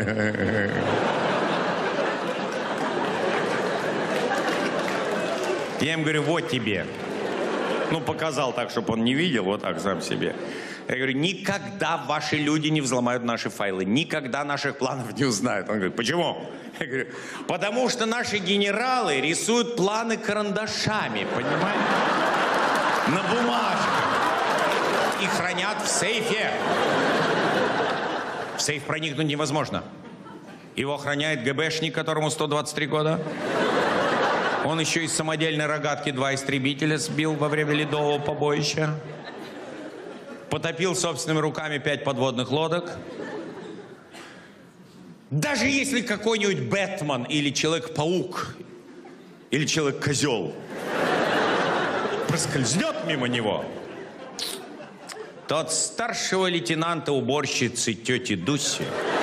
Я им говорю, вот тебе. Показал так, чтобы он не видел, вот так сам себе. Я говорю, никогда ваши люди не взломают наши файлы, никогда наших планов не узнают. Он говорит, почему? Я говорю, потому что наши генералы рисуют планы карандашами, понимаете? На бумажке. И хранят в сейфе. В сейф проникнуть невозможно. Его охраняет ГБшник, которому 123 года. Он еще из самодельной рогатки 2 истребителя сбил во время ледового побоища. Потопил собственными руками 5 подводных лодок. Даже если какой-нибудь Бэтмен или Человек-паук или Человек-козел проскользнет мимо него, то от старшего лейтенанта уборщицы тети Дуси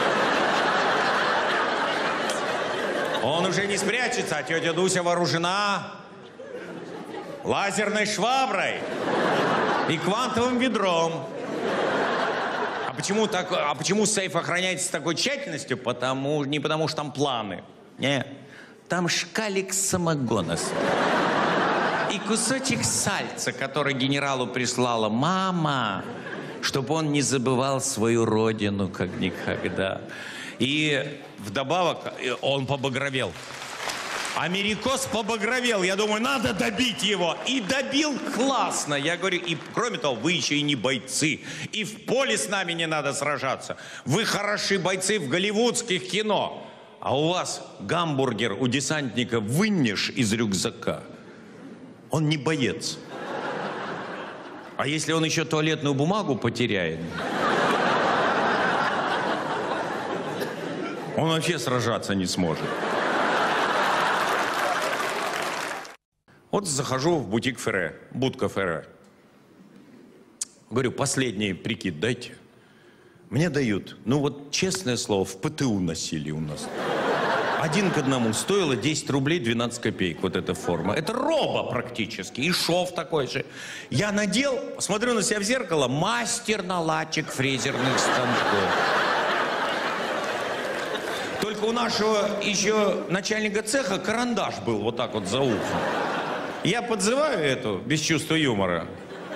он уже не спрячется, а тетя Дуся вооружена лазерной шваброй и квантовым ведром. А почему сейф охраняется с такой тщательностью? Не потому что там планы. Нет. Там шкалик самогона. И кусочек сальца, который генералу прислала мама, чтобы он не забывал свою родину как никогда. И вдобавок он побагровел. Америкос побагровел. Я думаю, надо добить его. И добил классно. Я говорю, и кроме того, вы еще и не бойцы. И в поле с нами не надо сражаться. Вы хорошие бойцы в голливудских кино. А у вас гамбургер у десантника вынешь из рюкзака. Он не боец. А если он еще туалетную бумагу потеряет, он вообще сражаться не сможет. Вот захожу в бутик Ферре, будка Ферре. Говорю, последний прикид дайте. Мне дают. Честное слово, в ПТУ носили у нас. 1 к 1 стоило 10 рублей 12 копеек вот эта форма. Это роба практически. И шов такой же. Я надел, смотрю на себя в зеркало, мастер-наладчик фрезерных станков. Только у нашего еще начальника цеха карандаш был вот так вот за ухом. Я подзываю эту без чувства юмора.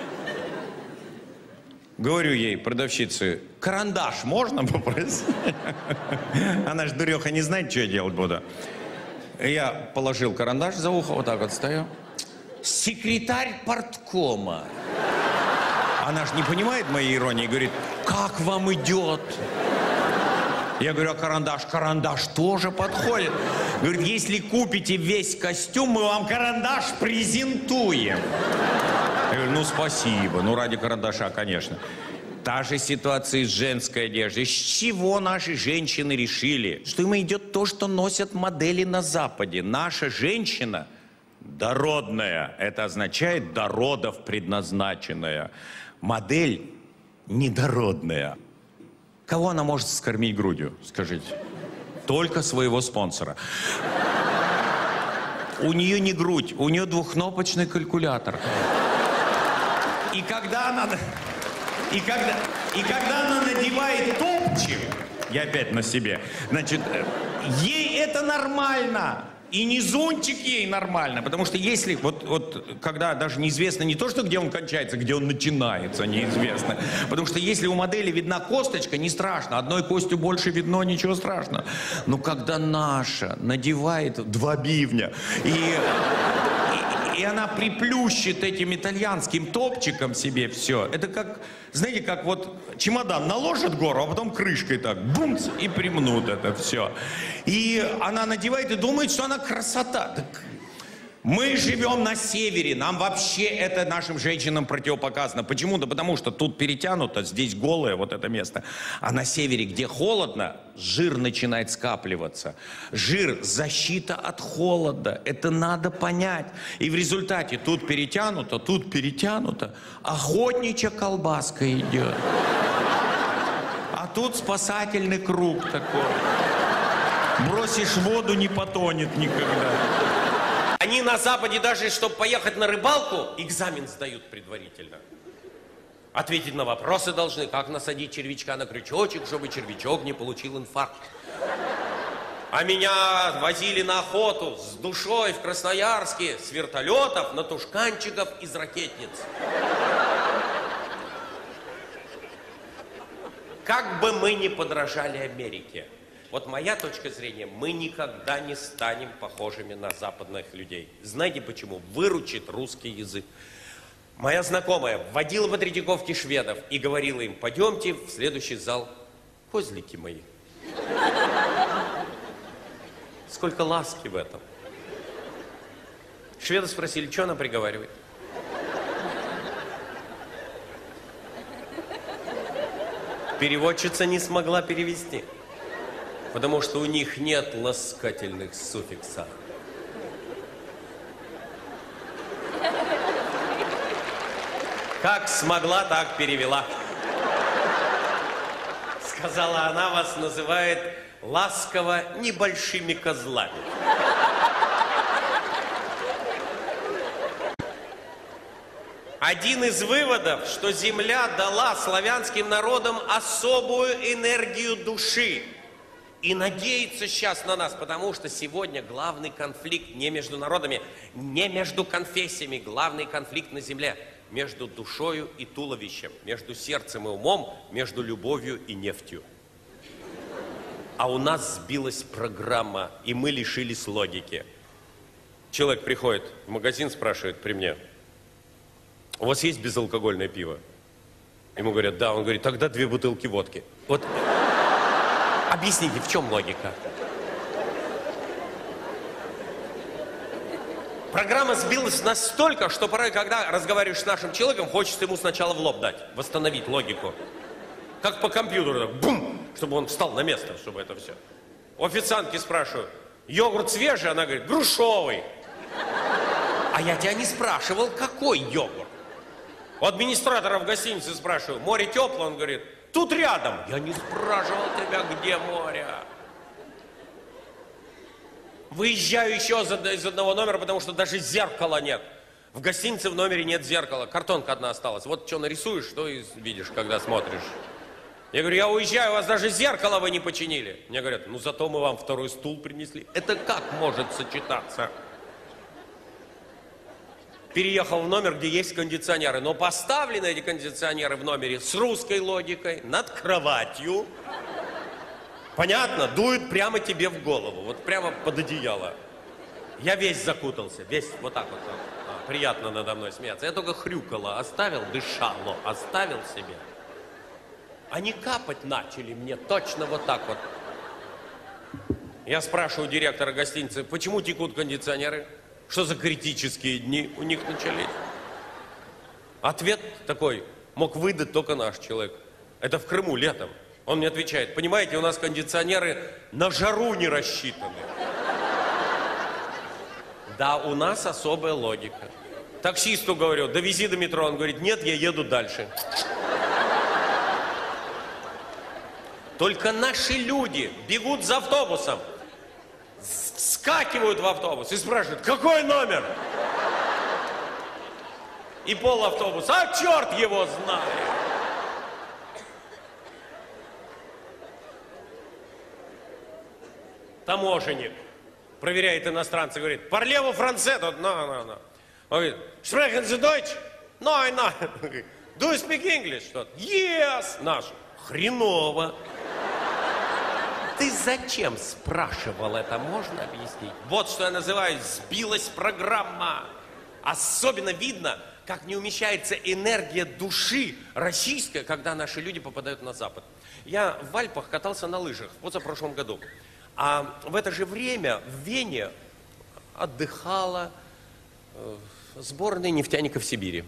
Говорю ей, продавщице, карандаш можно попросить? Она ж дуреха не знает, что я делать буду. Я положил карандаш за ухо, вот так вот стою. Секретарь парткома. Она ж не понимает моей иронии, говорит, как вам идет? Я говорю, а карандаш? Карандаш тоже подходит. Говорит, если купите весь костюм, мы вам карандаш презентуем. Я говорю, ну спасибо, ну ради карандаша, конечно. Та же ситуация с женской одеждой. С чего наши женщины решили, что им идет то, что носят модели на Западе? Наша женщина дородная. Это означает до родов предназначенная. Модель недородная. Кого она может скормить грудью, скажите? Только своего спонсора. У нее не грудь, у нее двухкнопочный калькулятор. И когда она надевает топчик, я опять на себе, значит, ей это нормально. И не зонтик ей нормально, потому что если, вот когда даже неизвестно не то, что где он кончается, где он начинается, неизвестно. Потому что если у модели видна косточка, не страшно, одной костью больше видно, ничего страшного. Но когда наша надевает 2 бивня, и она приплющит этим итальянским топчиком себе все, это как, знаете, как вот чемодан наложит гору, а потом крышкой так, бумц, и примнут это все. И она надевает и думает, что она красота. Так мы живем на севере, нам вообще это нашим женщинам противопоказано. Почему? Да потому что тут перетянуто, здесь голое вот это место. А на севере, где холодно, жир начинает скапливаться. Жир – защита от холода. Это надо понять. И в результате тут перетянуто. Охотничья колбаска идет. А тут спасательный круг такой. Бросишь в воду, не потонет никогда. Они на Западе даже, чтобы поехать на рыбалку, экзамен сдают предварительно. Ответить на вопросы должны, как насадить червячка на крючочек, чтобы червячок не получил инфаркт. А меня возили на охоту с душой в Красноярске, с вертолетов на тушканчиков из ракетниц. Как бы мы ни подражали Америке, вот моя точка зрения, мы никогда не станем похожими на западных людей. Знаете почему? Выручит русский язык. Моя знакомая вводила по Третьяковке шведов и говорила им, пойдемте в следующий зал, козлики мои. Сколько ласки в этом. Шведы спросили, что она приговаривает. Переводчица не смогла перевести. Потому что у них нет ласкательных суффиксов. Как смогла, так перевела. Сказала, она вас называет ласково небольшими козлами. Один из выводов, что Земля дала славянским народам особую энергию души. И надеется сейчас на нас, потому что сегодня главный конфликт не между народами, не между конфессиями, главный конфликт на земле между душою и туловищем, между сердцем и умом, между любовью и нефтью. А у нас сбилась программа, и мы лишились логики. Человек приходит в магазин, спрашивает при мне, у вас есть безалкогольное пиво? Ему говорят, да. Он говорит, тогда 2 бутылки водки. Вот... Объясните, в чем логика? Программа сбилась настолько, что порой, когда разговариваешь с нашим человеком, хочется ему сначала в лоб дать, восстановить логику. Как по компьютеру, так, бум, чтобы он встал на место, чтобы это все. У официантки спрашиваю, йогурт свежий? Она говорит, грушовый. А я тебя не спрашивал, какой йогурт. У администратора в гостинице спрашиваю, море теплое? Он говорит, тут рядом. Я не спрашивал тебя, где море. Выезжаю еще из одного номера, потому что даже зеркала нет. В гостинице в номере нет зеркала. Картонка одна осталась. Вот что нарисуешь, что и видишь, когда смотришь. Я говорю, я уезжаю, у вас даже зеркало вы не починили. Мне говорят, ну зато мы вам 2-й стул принесли. Это как может сочетаться? переехал в номер, где есть кондиционеры. Но поставлены эти кондиционеры в номере с русской логикой, над кроватью. Понятно? Дует прямо тебе в голову, вот прямо под одеяло. Я весь закутался, весь вот так вот. Приятно надо мной смеяться. Я только хрюкало оставил, дышало, оставил себе. Они капать начали мне точно вот так вот. Я спрашиваю директора гостиницы, почему текут кондиционеры? Что за критические дни у них начались? Ответ такой, мог выдать только наш человек. Это в Крыму летом. Он мне отвечает, понимаете, у нас кондиционеры на жару не рассчитаны. Да, у нас особая логика. Таксисту говорю, довези до метро. Он говорит, нет, я еду дальше. Только наши люди бегут за автобусом, скакивают в автобус и спрашивают, какой номер? И пол автобуса, а черт его знает. Таможенник проверяет иностранца, говорит, «Парлеву франце?» Тот, no. Он говорит, «Sprechen Sie Deutsch?» «Nein, nein». «Do you speak English?» Тот, «Yes». Наш, «Хреново». Ты зачем спрашивал это, можно объяснить? Вот что я называю, сбилась программа. Особенно видно, как не умещается энергия души российская, когда наши люди попадают на Запад. Я в Альпах катался на лыжах в позапрошлом году. А в это же время в Вене отдыхала сборная нефтяников Сибири.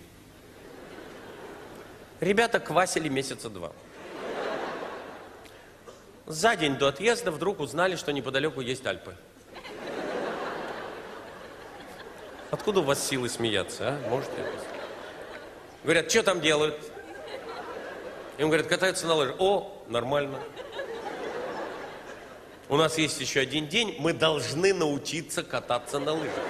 Ребята квасили месяца 2. За день до отъезда вдруг узнали, что неподалеку есть Альпы. Откуда у вас силы смеяться, а? Можете? Говорят, что там делают? Им говорят, катаются на лыжах. О, нормально. У нас есть еще один день, мы должны научиться кататься на лыжах.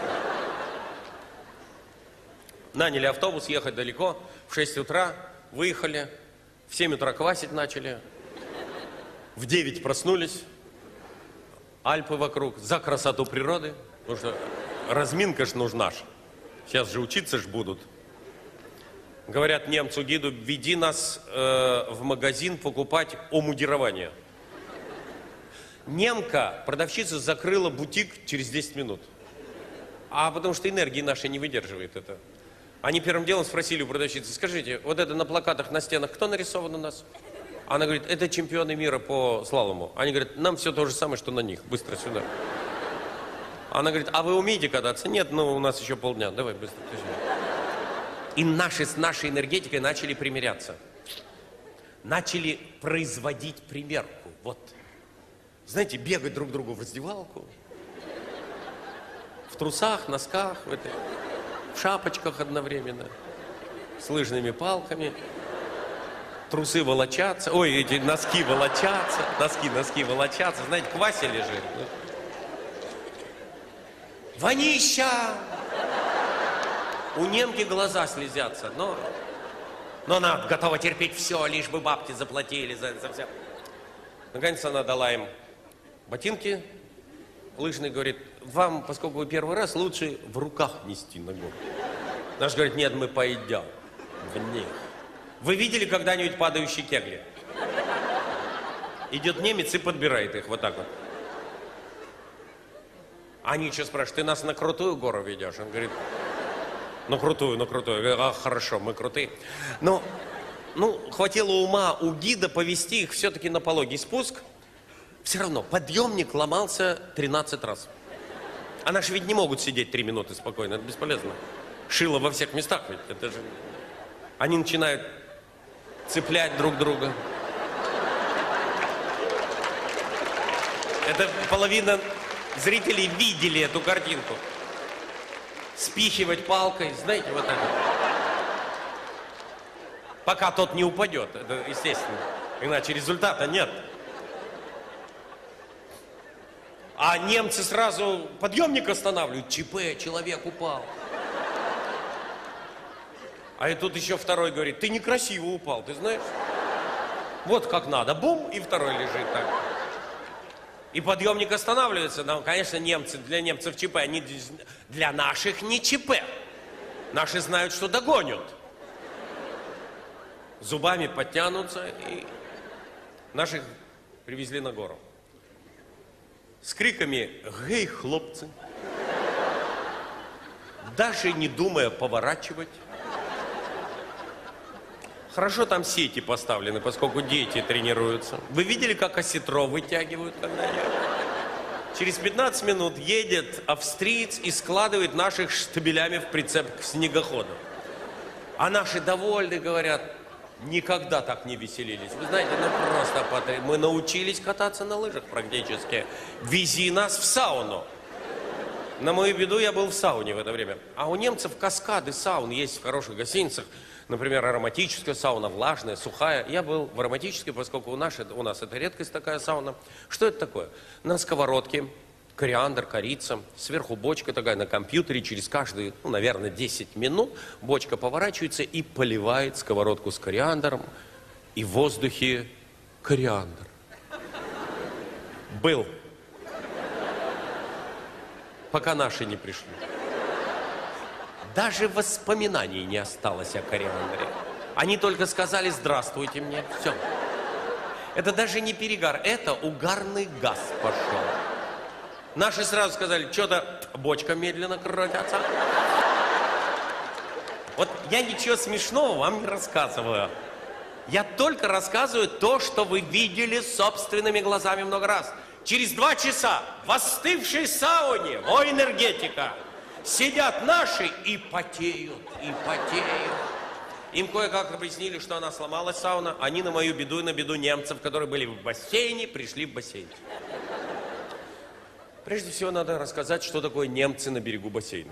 Наняли автобус, ехать далеко. В 6 утра выехали, в 7 утра квасить начали. В 9 проснулись, Альпы вокруг, за красоту природы. Потому что разминка ж нужна ж. Сейчас же учиться ж будут. Говорят немцу-гиду, веди нас в магазин покупать омундирование. Немка, продавщица, закрыла бутик через 10 минут. А потому что энергии нашей не выдерживает это. Они первым делом спросили у продавщицы, скажите, вот это на плакатах, на стенах, кто нарисован у нас? Она говорит, это чемпионы мира по слалому. Они говорят, нам все то же самое, что на них. Быстро сюда. Она говорит, а вы умеете кататься? Нет, ну у нас еще полдня. Давай быстро. И наши с нашей энергетикой начали примиряться. Начали производить примерку. Вот. Знаете, бегать друг к другу в раздевалку. В трусах, носках, в шапочках одновременно. С лыжными палками. Трусы волочатся. Ой, эти носки волочатся. Носки волочатся. Знаете, квасили же. Вонища! У немки глаза слезятся. Но она готова терпеть все, лишь бы бабки заплатили за все. Наконец она дала им ботинки. Лыжный говорит, вам, поскольку вы первый раз, лучше в руках нести на гору. Наш говорит, нет, мы пойдем в них. Вы видели когда-нибудь падающие кегли? Идет немец и подбирает их вот так вот. Они что спрашивают, ты нас на крутую гору ведешь? Он говорит, на крутую. Я говорю, а, хорошо, мы крутые. Ну, хватило ума у гида повести их все-таки на пологий спуск. Все равно подъемник ломался 13 раз. А наши ведь не могут сидеть 3 минуты спокойно, это бесполезно. Шило во всех местах ведь, это же... Они начинают цеплять друг друга. Это половина зрителей видели эту картинку. Спихивать палкой, знаете, вот так вот. Пока тот не упадет, это естественно. Иначе результата нет. А немцы сразу подъемник останавливают. ЧП, человек упал. А и тут еще второй говорит, ты некрасиво упал, ты знаешь? Вот как надо, бум, и второй лежит так. И подъемник останавливается. Ну, конечно, немцы, для немцев ЧП, они для наших не ЧП. Наши знают, что догонят. Зубами подтянутся, и наших привезли на гору. С криками «Гей, хлопцы!», даже не думая поворачивать. Хорошо там сети поставлены, поскольку дети тренируются. Вы видели, как осетро вытягивают когда-нибудь? Через 15 минут едет австриец и складывает наших штабелями в прицеп к снегоходу. А наши довольны, говорят, никогда так не веселились. Вы знаете, ну просто мы научились кататься на лыжах практически. Вези нас в сауну. На мою беду я был в сауне в это время. А у немцев каскады саун есть в хороших гостиницах. Например, ароматическая сауна, влажная, сухая. Я был в ароматической, поскольку у нас это редкость такая сауна. Что это такое? На сковородке кориандр, корица, сверху бочка такая на компьютере. Через каждые, ну, наверное, 10 минут бочка поворачивается и поливает сковородку с кориандром. И в воздухе кориандр. Был. Пока наши не пришли. Даже воспоминаний не осталось о кориандре. Они только сказали «здравствуйте» мне. Все. Это даже не перегар, это угарный газ пошел. Наши сразу сказали, что-то бочка медленно крутится. Вот я ничего смешного вам не рассказываю. Я только рассказываю то, что вы видели собственными глазами много раз. Через 2 часа в остывшей сауне, о, энергетика, сидят наши и потеют, и потеют. Им кое-как объяснили, что она сломалась, сауна. Они на мою беду и на беду немцев, которые были в бассейне, пришли в бассейн. Прежде всего надо рассказать, что такое немцы на берегу бассейна.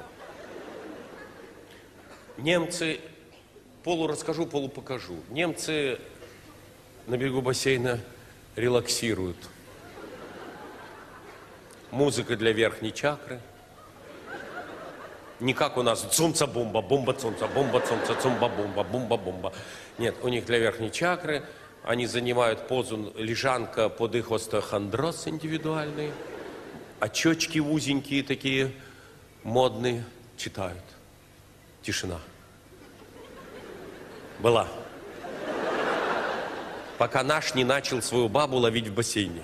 Немцы, полурасскажу, полупокажу. Немцы на берегу бассейна релаксируют. Музыка для верхней чакры. Не как у нас цумца-бумба, бумба-цумца, бумба-цумца, цумба-бумба, бумба-бумба. Нет, у них для верхней чакры. Они занимают позу лежанка под их остеохондроз индивидуальный. Очечки узенькие такие, модные, читают. Тишина. Была. Пока наш не начал свою бабу ловить в бассейне.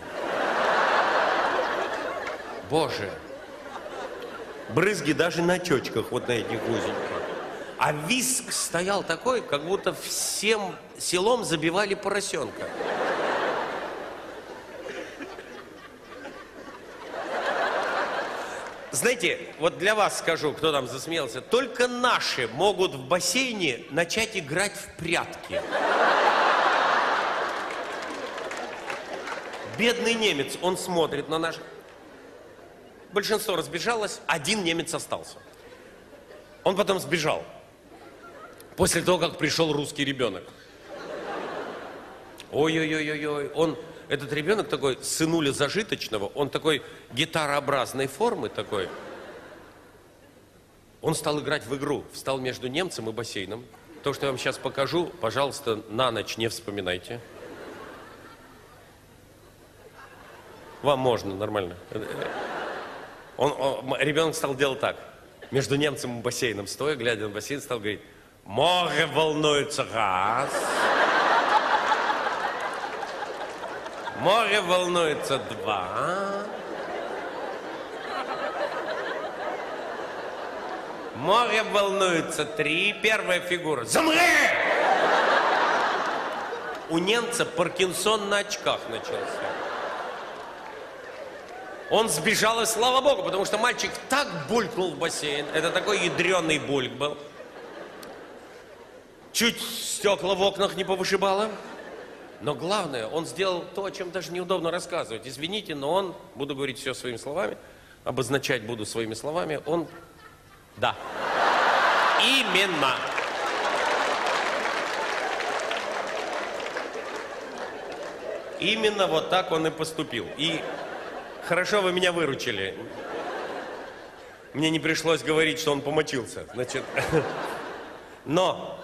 Боже. Брызги даже на очечках вот на этих узеньких. А визг стоял такой, как будто всем селом забивали поросенка. Знаете, вот для вас скажу, кто там засмеялся, только наши могут в бассейне начать играть в прятки. Бедный немец, он смотрит на наш... Большинство разбежалось, один немец остался. Он потом сбежал. После того, как пришел русский ребенок. Ой-ой-ой-ой-ой. Этот ребенок такой, сынуля зажиточного, он такой гитарообразной формы такой. Он стал играть в игру, встал между немцем и бассейном. То, что я вам сейчас покажу, пожалуйста, на ночь не вспоминайте. Вам можно, нормально. Ребенок стал делать так. Между немцем и бассейном стоя, глядя на бассейн, стал говорить: море волнуется раз. Море волнуется 2. Море волнуется 3. Первая фигура. Замри! У немца Паркинсон на очках начался. Он сбежал, и слава богу, потому что мальчик так булькнул в бассейн. Это такой ядреный бульк был. Чуть стекла в окнах не повышибало. Но главное, он сделал то, о чем даже неудобно рассказывать. Извините, но он, буду говорить все своими словами, обозначать буду своими словами, он... Да. Именно. Именно вот так он и поступил. И хорошо вы меня выручили. Мне не пришлось говорить, что он помочился. Значит, но...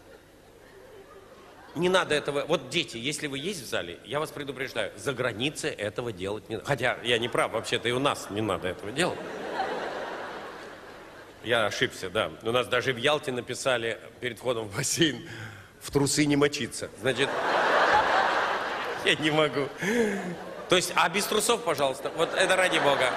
Не надо этого... Вот, дети, если вы есть в зале, я вас предупреждаю, за границей этого делать не надо. Хотя я не прав, вообще-то и у нас не надо этого делать. Я ошибся, да. У нас даже в Ялте написали перед входом в бассейн: в трусы не мочиться. Значит, я не могу. То есть, а без трусов, пожалуйста. Вот это ради бога.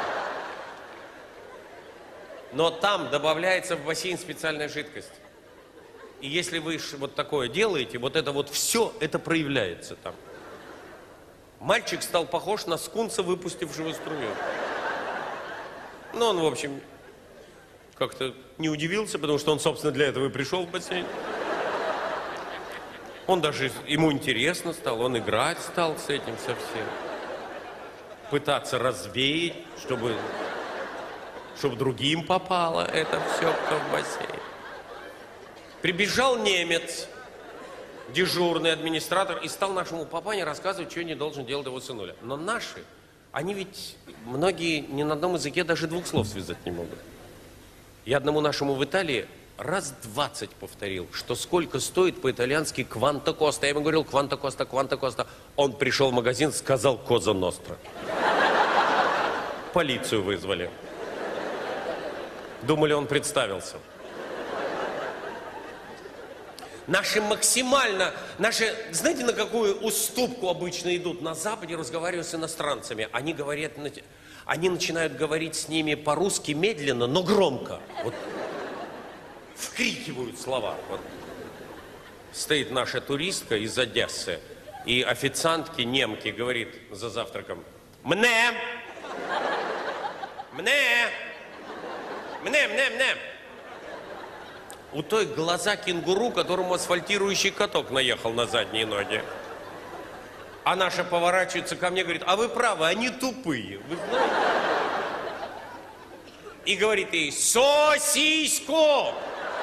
Но там добавляется в бассейн специальная жидкость. И если вы вот такое делаете, вот это вот все, это проявляется там. Мальчик стал похож на скунса, выпустившего струю. Ну, он, в общем, как-то не удивился, потому что он, собственно, для этого и пришел в бассейн. Он даже, ему интересно стало, он играть стал с этим совсем. Пытаться развеять, чтобы другим попало это все, кто в бассейн. Прибежал немец, дежурный администратор, и стал нашему папане рассказывать, что не должен делать его сынуля. Но наши, они ведь, многие ни на одном языке даже двух слов связать не могут. Я одному нашему в Италии раз 20 повторил, что сколько стоит по-итальянски кванто коста. Я ему говорил: кванто коста, кванто коста. Он пришел в магазин, сказал: коза ностра. Полицию вызвали. Думали, он представился. Знаете, на какую уступку обычно идут на Западе, разговаривая с иностранцами? Они начинают говорить с ними по-русски медленно, но громко. Вот. Вкрикивают слова. Вот. Стоит наша туристка из Одессы, и официантке немке говорит за завтраком: «Мне! Мне! Мне, мне, мне!» У той глаза кенгуру, которому асфальтирующий каток наехал на задние ноги. А наша поворачивается ко мне и говорит: «А вы правы, они тупые, вы знаете?» И говорит ей: «Сосиску!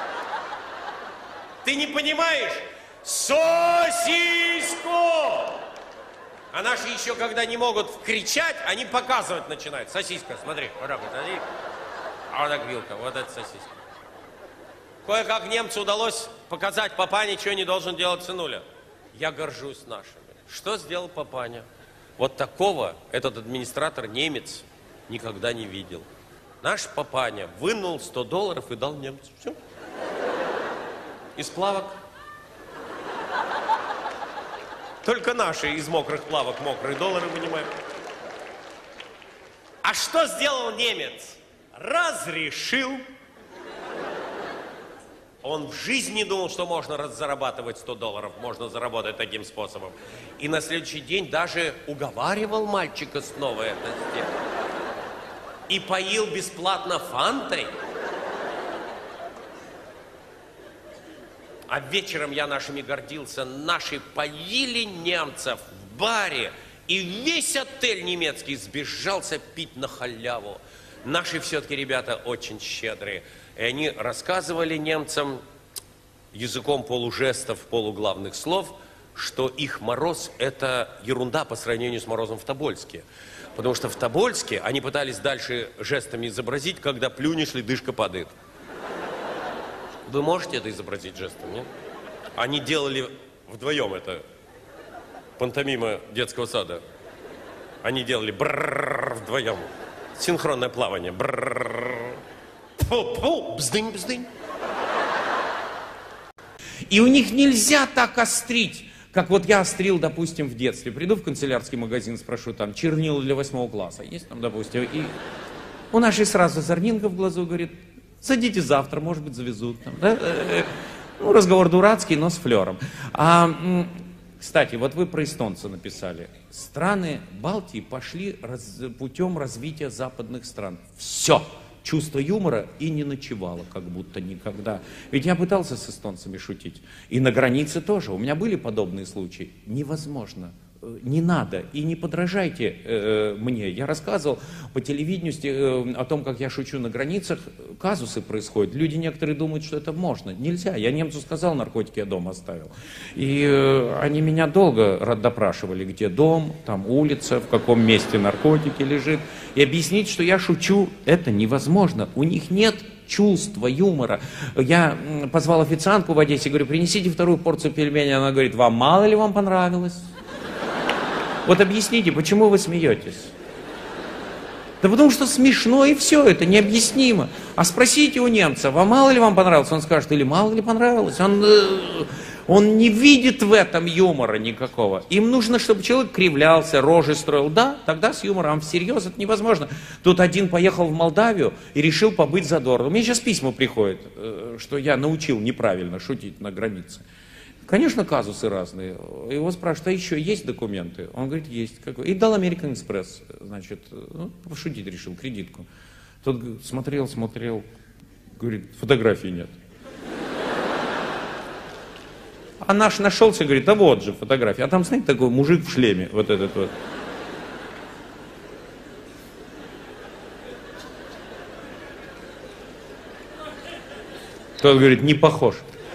Ты не понимаешь? Сосиску!» А наши еще, когда не могут кричать, они показывать начинают. Сосиска, смотри, вот так вот, смотри. А вот так вилка, вот это сосиска. Кое-как немцу удалось показать папане, что не должен делать сынуля. Я горжусь нашими. Что сделал папаня? Вот такого этот администратор, немец, никогда не видел. Наш папаня вынул $100 и дал немцу. Все. Из плавок. Только наши из мокрых плавок мокрые доллары вынимают. А что сделал немец? Разрешил. Он в жизни не думал, что можно зарабатывать $100, можно заработать таким способом. И на следующий день даже уговаривал мальчика снова это сделать. И поил бесплатно фантой. А вечером я нашими гордился. Наши поили немцев в баре. И весь отель немецкий сбежался пить на халяву. Наши все-таки ребята очень щедрые. И они рассказывали немцам языком полужестов, полуглавных слов, что их мороз – это ерунда по сравнению с морозом в Тобольске. Потому что в Тобольске они пытались дальше жестами изобразить, когда плюнешь, ледышка падает. Вы можете это изобразить жестом, нет? Они делали вдвоем это. Пантомима детского сада. Они делали брррррр вдвоем. Синхронное плавание. Брррррр. Фу-фу, бздынь, бздынь. И у них нельзя так острить, как вот я острил, допустим, в детстве. Приду в канцелярский магазин, спрошу, там, чернила для 8 класса. Есть там, допустим, и у нашей сразу зорнинка в глазу, говорит: садите завтра, может быть, завезут. Там, да? Ну, разговор дурацкий, но с флером. Кстати, вот вы про эстонца написали. Страны Балтии пошли путем развития западных стран. Все. Чувство юмора и не ночевало, как будто никогда. Ведь я пытался с эстонцами шутить. И на границе тоже. У меня были подобные случаи. Невозможно. Не надо. И не подражайте мне. Я рассказывал по телевидению о том, как я шучу на границах. Казусы происходят. Люди некоторые думают, что это можно. Нельзя. Я немцу сказал, наркотики я дома оставил. И они меня долго допрашивали, где дом, там улица, в каком месте наркотики лежит. И объяснить, что я шучу, это невозможно. У них нет чувства юмора. Я позвал официантку в Одессе, говорю: принесите вторую порцию пельменей. Она говорит: вам мало ли вам понравилось? Вот объясните, почему вы смеетесь? Да потому что смешно и все, это необъяснимо. А спросите у немца, мало ли вам понравилось? Он скажет, или мало ли понравилось. Он не видит в этом юмора никакого. Им нужно, чтобы человек кривлялся, рожи строил. Да, тогда с юмором, всерьез это невозможно. Тут один поехал в Молдавию и решил побыть задорным. Мне сейчас письма приходят, что я научил неправильно шутить на границе. Конечно, казусы разные. Его спрашивают, а еще есть документы? Он говорит, есть. И дал American Express, значит, пошутить решил, кредитку. Тот смотрел, говорит, фотографий нет. А наш нашелся, говорит, а вот же фотография. А там, знаете, такой мужик в шлеме, вот этот вот. Тот говорит, не похож.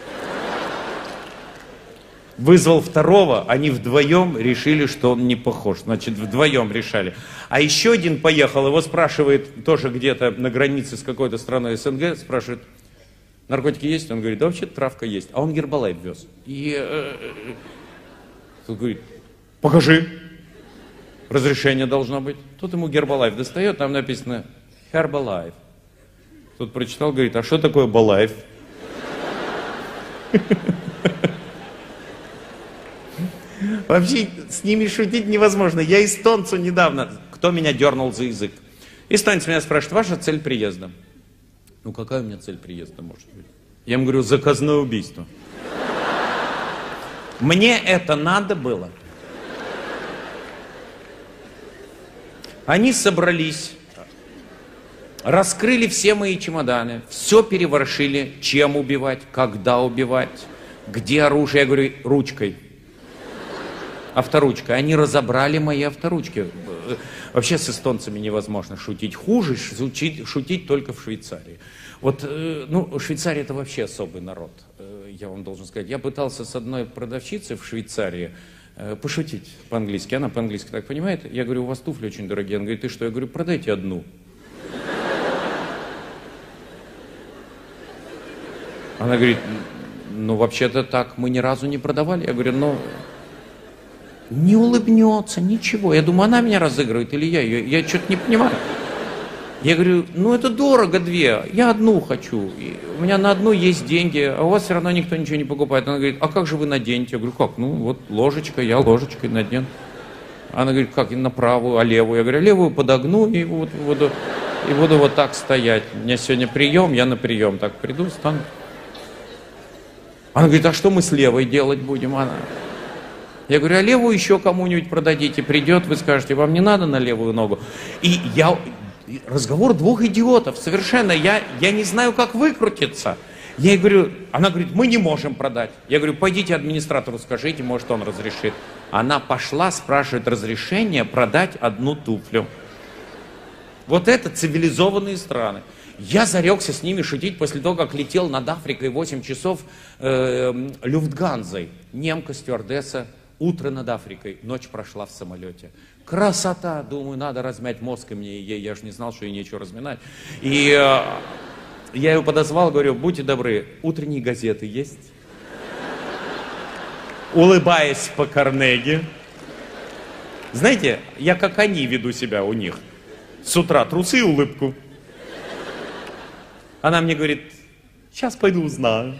Вызвал второго, они вдвоем решили, что он не похож. Значит, вдвоем решали. А еще один поехал, его спрашивает, тоже где-то на границе с какой-то страной СНГ, спрашивает, наркотики есть? Он говорит, да вообще-то травка есть. А он Гербалайф вез. И тот говорит, покажи. Разрешение должно быть. Тут ему Гербалайф достает, там написано Herbalife. Тот прочитал, говорит, а что такое Балайф? Вообще с ними шутить невозможно. Я эстонцу недавно, кто меня дернул за язык. Эстонец меня спрашивает, ваша цель приезда? Ну какая у меня цель приезда может быть? Я ему говорю, заказное убийство. Мне это надо было. Они собрались, раскрыли все мои чемоданы, все переворошили, чем убивать, когда убивать, где оружие. Я говорю, ручкой. Авторучка. Они разобрали мои авторучки. Вообще с эстонцами невозможно шутить. Хуже шутить только в Швейцарии. Вот, ну, Швейцария это вообще особый народ, я вам должен сказать. Я пытался с одной продавщицей в Швейцарии пошутить по-английски. Она по-английски так понимает. Я говорю, у вас туфли очень дорогие. Она говорит, ты что? Я говорю, продайте одну. Она говорит, ну, вообще-то так мы ни разу не продавали. Я говорю, ну... Не улыбнется, ничего. Я думаю, она меня разыгрывает или я ее. Я что-то не понимаю. Я говорю, ну это дорого две, я одну хочу. И у меня на одну есть деньги, а у вас все равно никто ничего не покупает. Она говорит, а как же вы наденете? Я говорю, как? Ну вот ложечка, я ложечкой надену. Она говорит, как, на правую, а левую? Я говорю, левую подогну и буду вот так стоять. У меня сегодня прием, я на прием так приду, стану. Она говорит, а что мы с левой делать будем? Я говорю, а левую еще кому-нибудь продадите, придет, вы скажете, вам не надо на левую ногу. И разговор двух идиотов, совершенно, я не знаю, как выкрутиться. Я ей говорю, она говорит, мы не можем продать. Я говорю, пойдите администратору скажите, может он разрешит. Она пошла, спрашивает разрешение продать одну туфлю. Вот это цивилизованные страны. Я зарекся с ними шутить после того, как летел над Африкой 8 часов Люфтганзой. Немка, стюардесса. Утро над Африкой, ночь прошла в самолете. Красота, думаю, надо размять мозг и мне, ей, я же не знал, что ей нечего разминать. И я ее подозвал, говорю, будьте добры, утренние газеты есть? Улыбаясь по Карнеги. Знаете, я как они веду себя у них. С утра трусы и улыбку. Она мне говорит, сейчас пойду узнаю.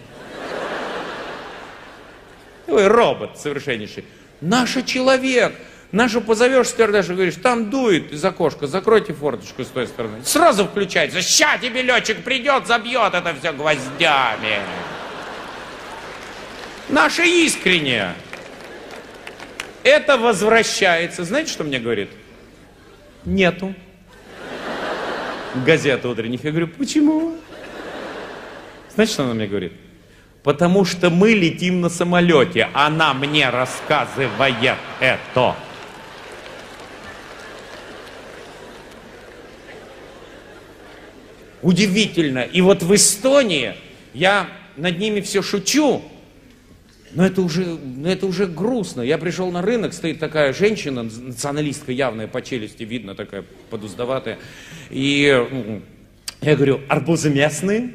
Ой, робот совершеннейший. Наш человек. Нашу позовешь стюардессу, говоришь, там дует из окошка, закройте форточку с той стороны. Сразу включается. Ща тебе летчик придет, забьет это все гвоздями. Наше искреннее. Это возвращается. Знаете, что мне говорит? Нету. Газеты утренних. Я говорю, почему? Знаете, что она мне говорит? Потому что мы летим на самолете. Она мне рассказывает это. Удивительно. И вот в Эстонии я над ними все шучу, но это уже грустно. Я пришел на рынок, стоит такая женщина, националистка явная, по челюсти видно, такая подуздоватая. И я говорю, арбузы местные?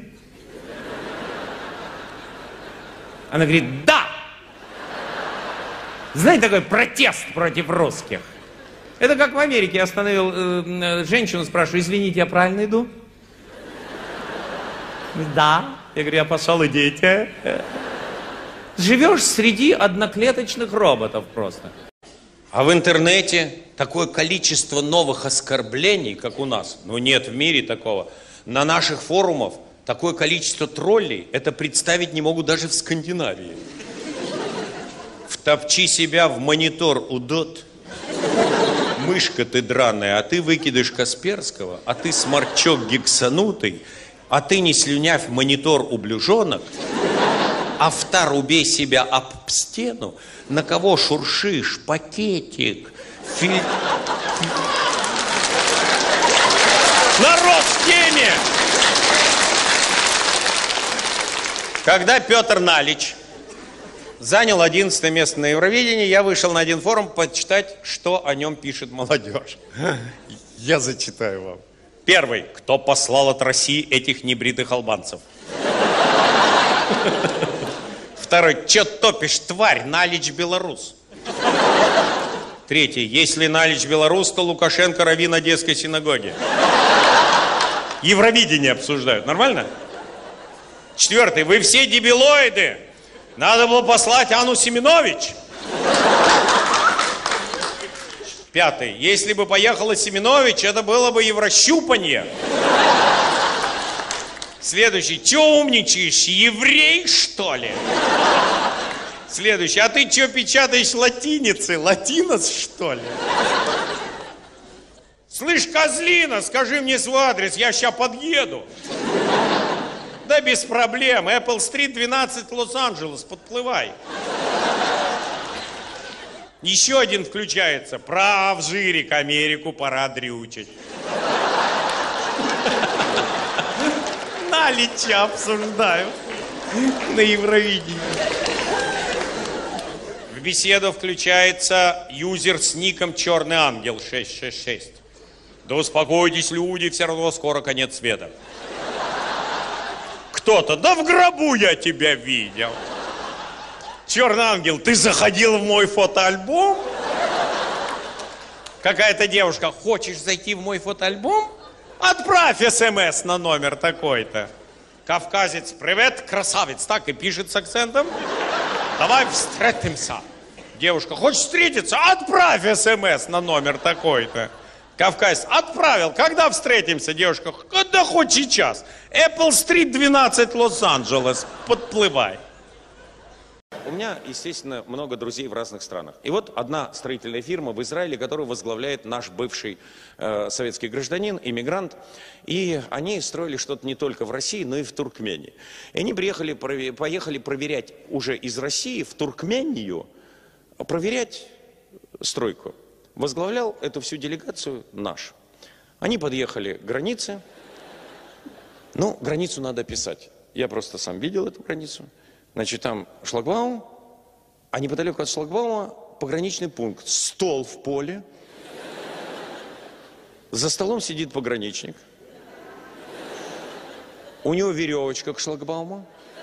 Она говорит, да! Знаете, такой протест против русских. Это как в Америке. Я остановил женщину, спрашиваю, извините, я правильно иду? Да. Я говорю, я пошел, идите. Живешь среди одноклеточных роботов просто. А в интернете такое количество новых оскорблений, как у нас, ну нет в мире такого. На наших форумах такое количество троллей, это представить не могут даже в Скандинавии. Втопчи себя в монитор, удот. Мышка ты драная, а ты выкидыш Касперского, а ты сморчок гексанутый, а ты не слюнявь в монитор ублюжонок, а втар убей себя об стену, на кого шуршишь, пакетик, Народ в теме! Когда Петр Налич занял 11 место на Евровидении, я вышел на один форум почитать, что о нем пишет молодежь. Я зачитаю вам. Первый. Кто послал от России этих небритых албанцев? Второй. Че топишь, тварь, Налич белорус? Третий. Если Налич белорус, то Лукашенко раввин Одесской синагоги. Евровидение обсуждают. Нормально? Четвертый. Вы все дебилоиды. Надо было послать Анну Семенович. Пятый. Если бы поехала Семенович, это было бы еврощупанье. Следующий. Че умничаешь, еврей, что ли? Следующий. А ты че печатаешь латиницы? Латинос, что ли? Слышь, козлина, скажи мне свой адрес, я ща подъеду. Да без проблем. Apple-стрит, 12, Лос-Анджелес. Подплывай. Еще один включается. Прав, жирик, Америку пора дрючить. Налича обсуждаю на Евровидении. В беседу включается юзер с ником Черный Ангел 666. Да успокойтесь, люди, все равно скоро конец света. Кто-то, да в гробу я тебя видел. Черный Ангел, ты заходил в мой фотоальбом? Какая-то девушка, хочешь зайти в мой фотоальбом? Отправь СМС на номер такой-то. Кавказец, привет, красавец, так и пишет с акцентом. Давай встретимся. Девушка, хочешь встретиться? Отправь СМС на номер такой-то. Кавказец, отправил. Когда встретимся, девушка? Когда хоть сейчас. Apple-стрит, 12, Лос-Анджелес. Подплывай. У меня, естественно, много друзей в разных странах. И вот одна строительная фирма в Израиле, которую возглавляет наш бывший советский гражданин, иммигрант. И они строили что-то не только в России, но и в Туркмении. И они поехали проверять уже из России в Туркмению, проверять стройку. Возглавлял эту всю делегацию наш. Они подъехали к границе. Ну, границу надо писать. Я просто сам видел эту границу. Значит, там шлагбаум, а неподалеку от шлагбаума пограничный пункт. Стол в поле. За столом сидит пограничник. У него веревочка к шлагбауму.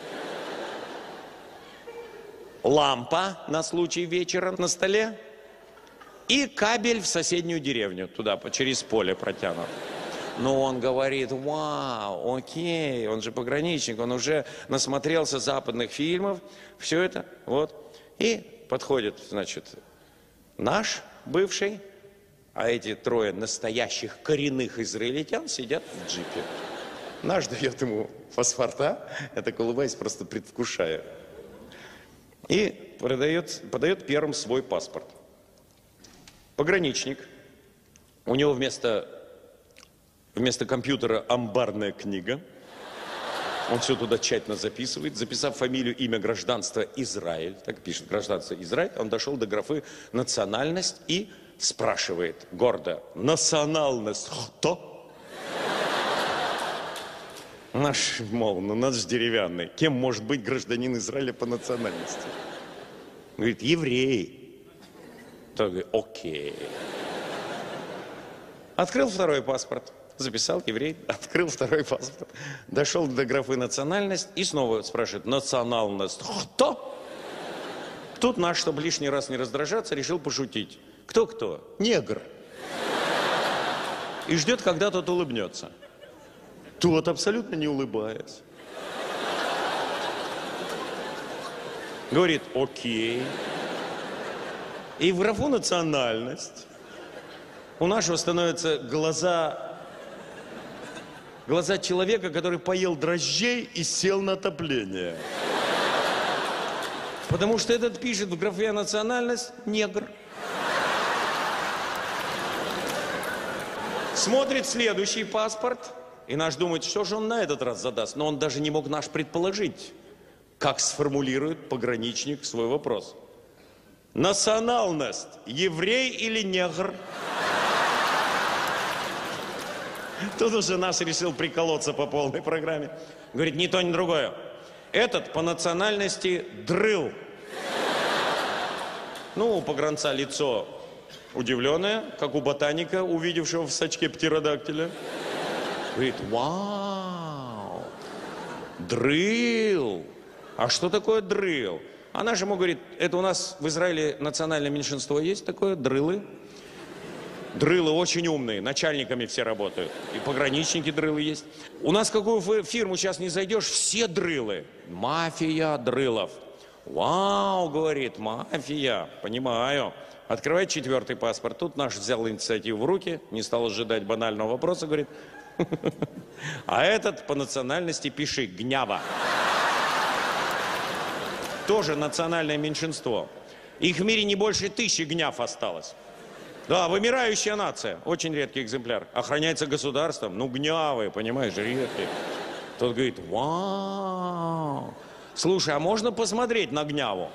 Лампа на случай вечера на столе. И кабель в соседнюю деревню, туда, через поле протянут. Но он говорит, вау, окей, он же пограничник, он уже насмотрелся западных фильмов, все это, вот. И подходит, значит, наш бывший, а эти трое настоящих коренных израильтян сидят в джипе. Наш дает ему паспорта, я так улыбаюсь, просто предвкушая. И подает первым свой паспорт. Пограничник, у него вместо компьютера амбарная книга. Он все туда тщательно записывает. Записав фамилию, имя, гражданство Израиль, так пишет, гражданство Израиль, он дошел до графы национальность и спрашивает гордо, национальность кто? Наш, мол, ну наш деревянный. Кем может быть гражданин Израиля по национальности? Говорит, еврей. Так, окей. Открыл второй паспорт. Записал, еврей, открыл второй паспорт. Дошел до графы национальность и снова спрашивает, национальность кто? Тут наш, чтобы лишний раз не раздражаться, решил пошутить. Кто-кто? Негр. и ждет, когда тот улыбнется. Тот абсолютно не улыбается. Говорит, окей. И в графу национальность у нашего становятся глаза человека, который поел дрожжей и сел на отопление. Потому что этот пишет в графе национальность негр. Смотрит следующий паспорт, и наш думает, что же он на этот раз задаст. Но он даже не мог наш предположить, как сформулирует пограничник свой вопрос. Национальность – еврей или негр? Тут уже наш решил приколоться по полной программе. Говорит, ни то, ни другое. Этот по национальности дрыл. Ну, у погранца лицо удивленное, как у ботаника, увидевшего в сачке птеродактиля. Говорит, вау, дрыл. А что такое дрыл? Она же ему говорит, это у нас в Израиле национальное меньшинство есть такое, дрылы. Дрылы очень умные, начальниками все работают. И пограничники дрылы есть. У нас какую фирму сейчас не зайдешь, все дрылы. Мафия дрылов. Вау, говорит, мафия, понимаю. Открывает 4-й паспорт. Тут наш взял инициативу в руки, не стал ожидать банального вопроса, говорит. А этот по национальности пиши Гнява. Тоже национальное меньшинство. Их в мире не больше 1000 гняв осталось. Да, вымирающая нация. Очень редкий экземпляр. Охраняется государством. Ну, гнявы, понимаешь, редкие. Тот говорит, вау. Слушай, а можно посмотреть на гняву?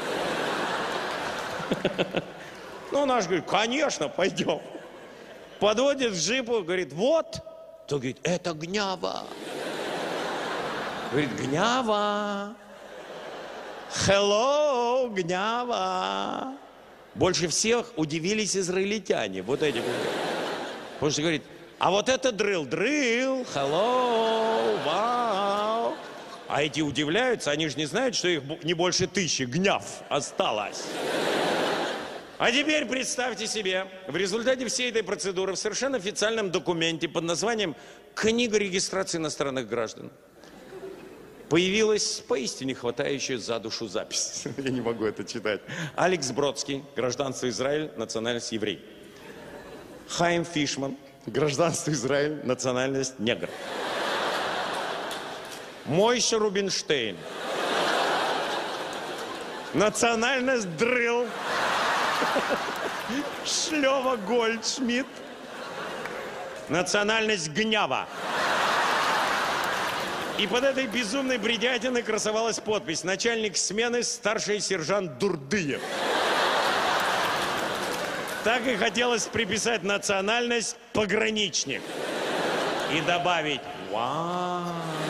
Ну, наш говорит, конечно, пойдем. Подводит к джипу, говорит, вот. Тот говорит, это гнява. Говорит, гнява. Hello, гнява. Больше всех удивились израильтяне. Вот эти. Потому что говорит, а вот это дрыл, hello, вау. А эти удивляются, они же не знают, что их не больше 1000 гняв осталось. А теперь представьте себе, в результате всей этой процедуры в совершенно официальном документе под названием «Книга регистрации иностранных граждан» появилась поистине хватающая за душу запись. Я не могу это читать. Алекс Бродский, гражданство Израиль, национальность еврей. Хайм Фишман, гражданство Израиль, национальность негр. Мойша Рубинштейн, национальность дрыл. Шлёва Гольдшмидт, национальность гнява. И под этой безумной бредятиной красовалась подпись: начальник смены старший сержант Дурдыев. Так и хотелось приписать национальность пограничник. И добавить вау.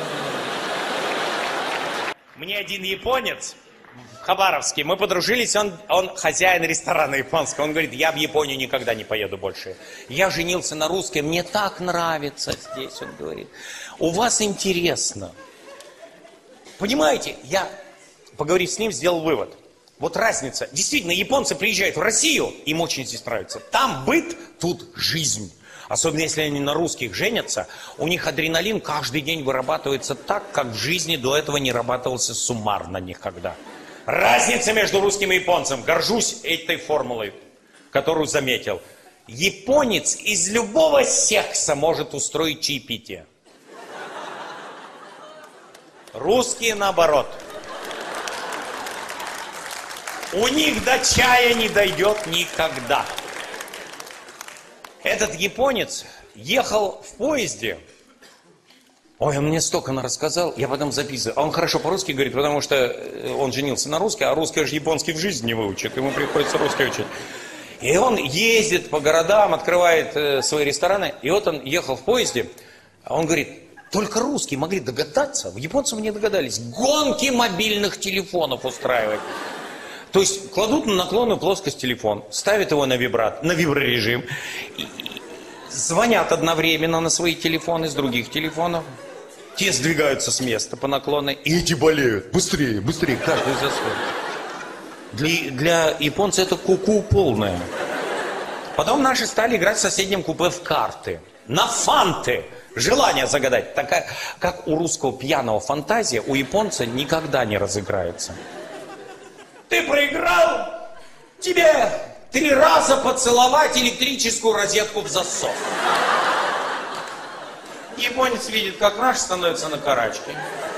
Мне один японец в Хабаровске, мы подружились, он хозяин ресторана японского. Он говорит, я в Японию никогда не поеду больше. Я женился на русской, мне так нравится здесь, он говорит. У вас интересно. Понимаете, я, поговорив с ним, сделал вывод. Вот разница. Действительно, японцы приезжают в Россию, им очень здесь нравится. Там быт, тут жизнь. Особенно если они на русских женятся, у них адреналин каждый день вырабатывается так, как в жизни до этого не рабатывался суммарно никогда. Разница между русским и японцем. Горжусь этой формулой, которую заметил. Японец из любого секса может устроить чаепитие. Русские наоборот. У них до чая не дойдет никогда. Этот японец ехал в поезде. Ой, он мне столько рассказал, я потом записываю. А он хорошо по-русски говорит, потому что он женился на русской, а русский же японский в жизни не выучит, ему приходится русский учить. И он ездит по городам, открывает свои рестораны. И вот он ехал в поезде, а он говорит, только русские могли догадаться, японцы не догадались, гонки мобильных телефонов устраивать. То есть кладут на наклонную плоскость телефон, ставят его на виброрежим, звонят одновременно на свои телефоны с других телефонов, те сдвигаются с места по наклонной, и эти болеют. Быстрее, быстрее, каждый за свой. Для японца это куку полное. Потом наши стали играть в соседнем купе в карты. На фанты. Желание загадать. Такая, как у русского пьяного фантазия, у японца никогда не разыграется. Ты проиграл? Тебе 3 раза поцеловать электрическую розетку в засов. Японец видит, как наш становится на карачке.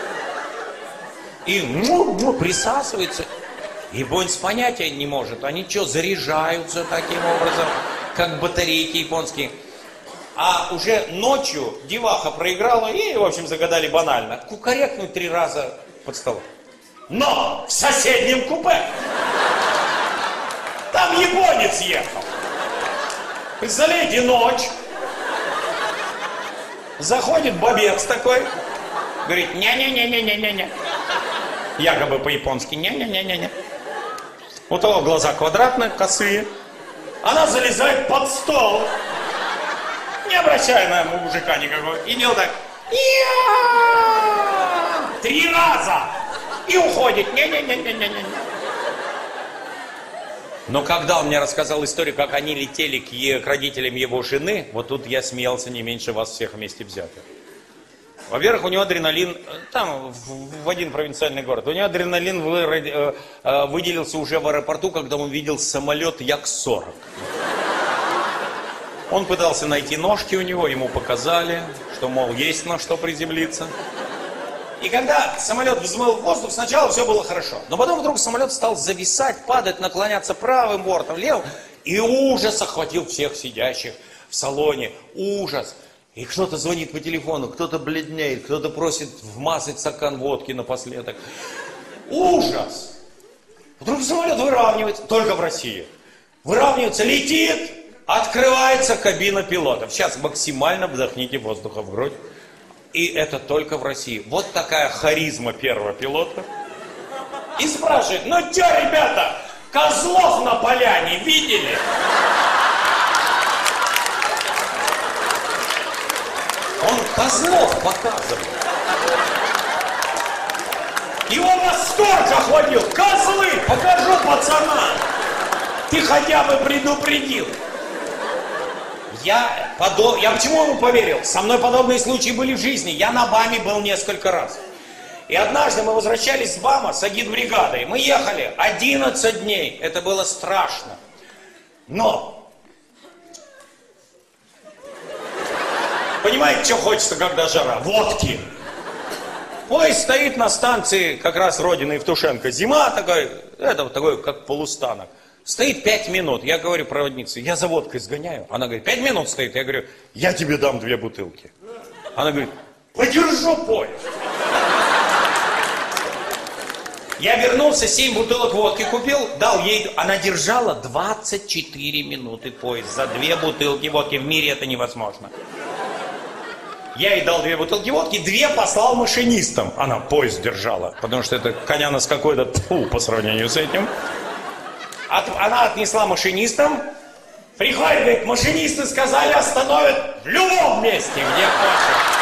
И присасывается. Японец понятия не может. Они что, заряжаются таким образом, как батарейки японские. А уже ночью деваха проиграла и, в общем, загадали банально. Кукарекнуть 3 раза под столом. Но в соседнем купе. Там японец ехал. Представляете, ночь. Заходит бобец такой. Говорит, ня-ня-ня-ня-ня-ня-ня. Якобы по-японски, ня-ня-ня-ня-ня. У того глаза квадратные, косые. Она залезает под стол. Не обращая на мужика никакого. И делает так. 3 раза. И уходит. Не-не-не-не-не-не. Но когда он мне рассказал историю, как они летели к родителям его жены, вот тут я смеялся не меньше вас всех вместе взятых. Во-первых, у него адреналин, там, в один провинциальный город, у него адреналин выделился уже в аэропорту, когда он видел самолет Як-40. Он пытался найти ножки у него, ему показали, что, мол, есть на что приземлиться. И когда самолет взмыл в воздух, сначала все было хорошо. Но потом вдруг самолет стал зависать, падать, наклоняться правым бортом, левым. И ужас охватил всех сидящих в салоне. Ужас. И кто-то звонит по телефону, кто-то бледнеет, кто-то просит вмазать стакан водки напоследок. Ужас. Вдруг самолет выравнивается, только в России. Выравнивается, летит, открывается кабина пилота. Сейчас максимально вдохните воздуха в грудь. И это только в России. Вот такая харизма первого пилота. И спрашивает, ну чё, ребята, козлов на поляне видели? Он козлов показывает. Его восторг охватил. Козлы, покажу пацанам. Ты хотя бы предупредил. Я почему ему поверил? Со мной подобные случаи были в жизни. Я на БАМе был несколько раз. И однажды мы возвращались с БАМа, с агитбригадой. Мы ехали 11 дней. Это было страшно. Но... Понимаете, что хочется, когда жара? Водки. Поезд стоит на станции, как раз родины Евтушенко. Зима такой, это вот такой, как полустанок. Стоит 5 минут. Я говорю проводнице, я за водкой сгоняю. Она говорит, 5 минут стоит. Я говорю, я тебе дам 2 бутылки. Она говорит, подержу поезд. Я вернулся, 7 бутылок водки купил, дал ей. Она держала 24 минуты поезд за 2 бутылки водки. В мире это невозможно. Я ей дал 2 бутылки водки, 2 послал машинистам. Она поезд держала, потому что это коня нас какой-то по сравнению с этим. Она отнесла машинистам. Приходит, говорит, машинисты сказали, остановят в любом месте, где хочешь.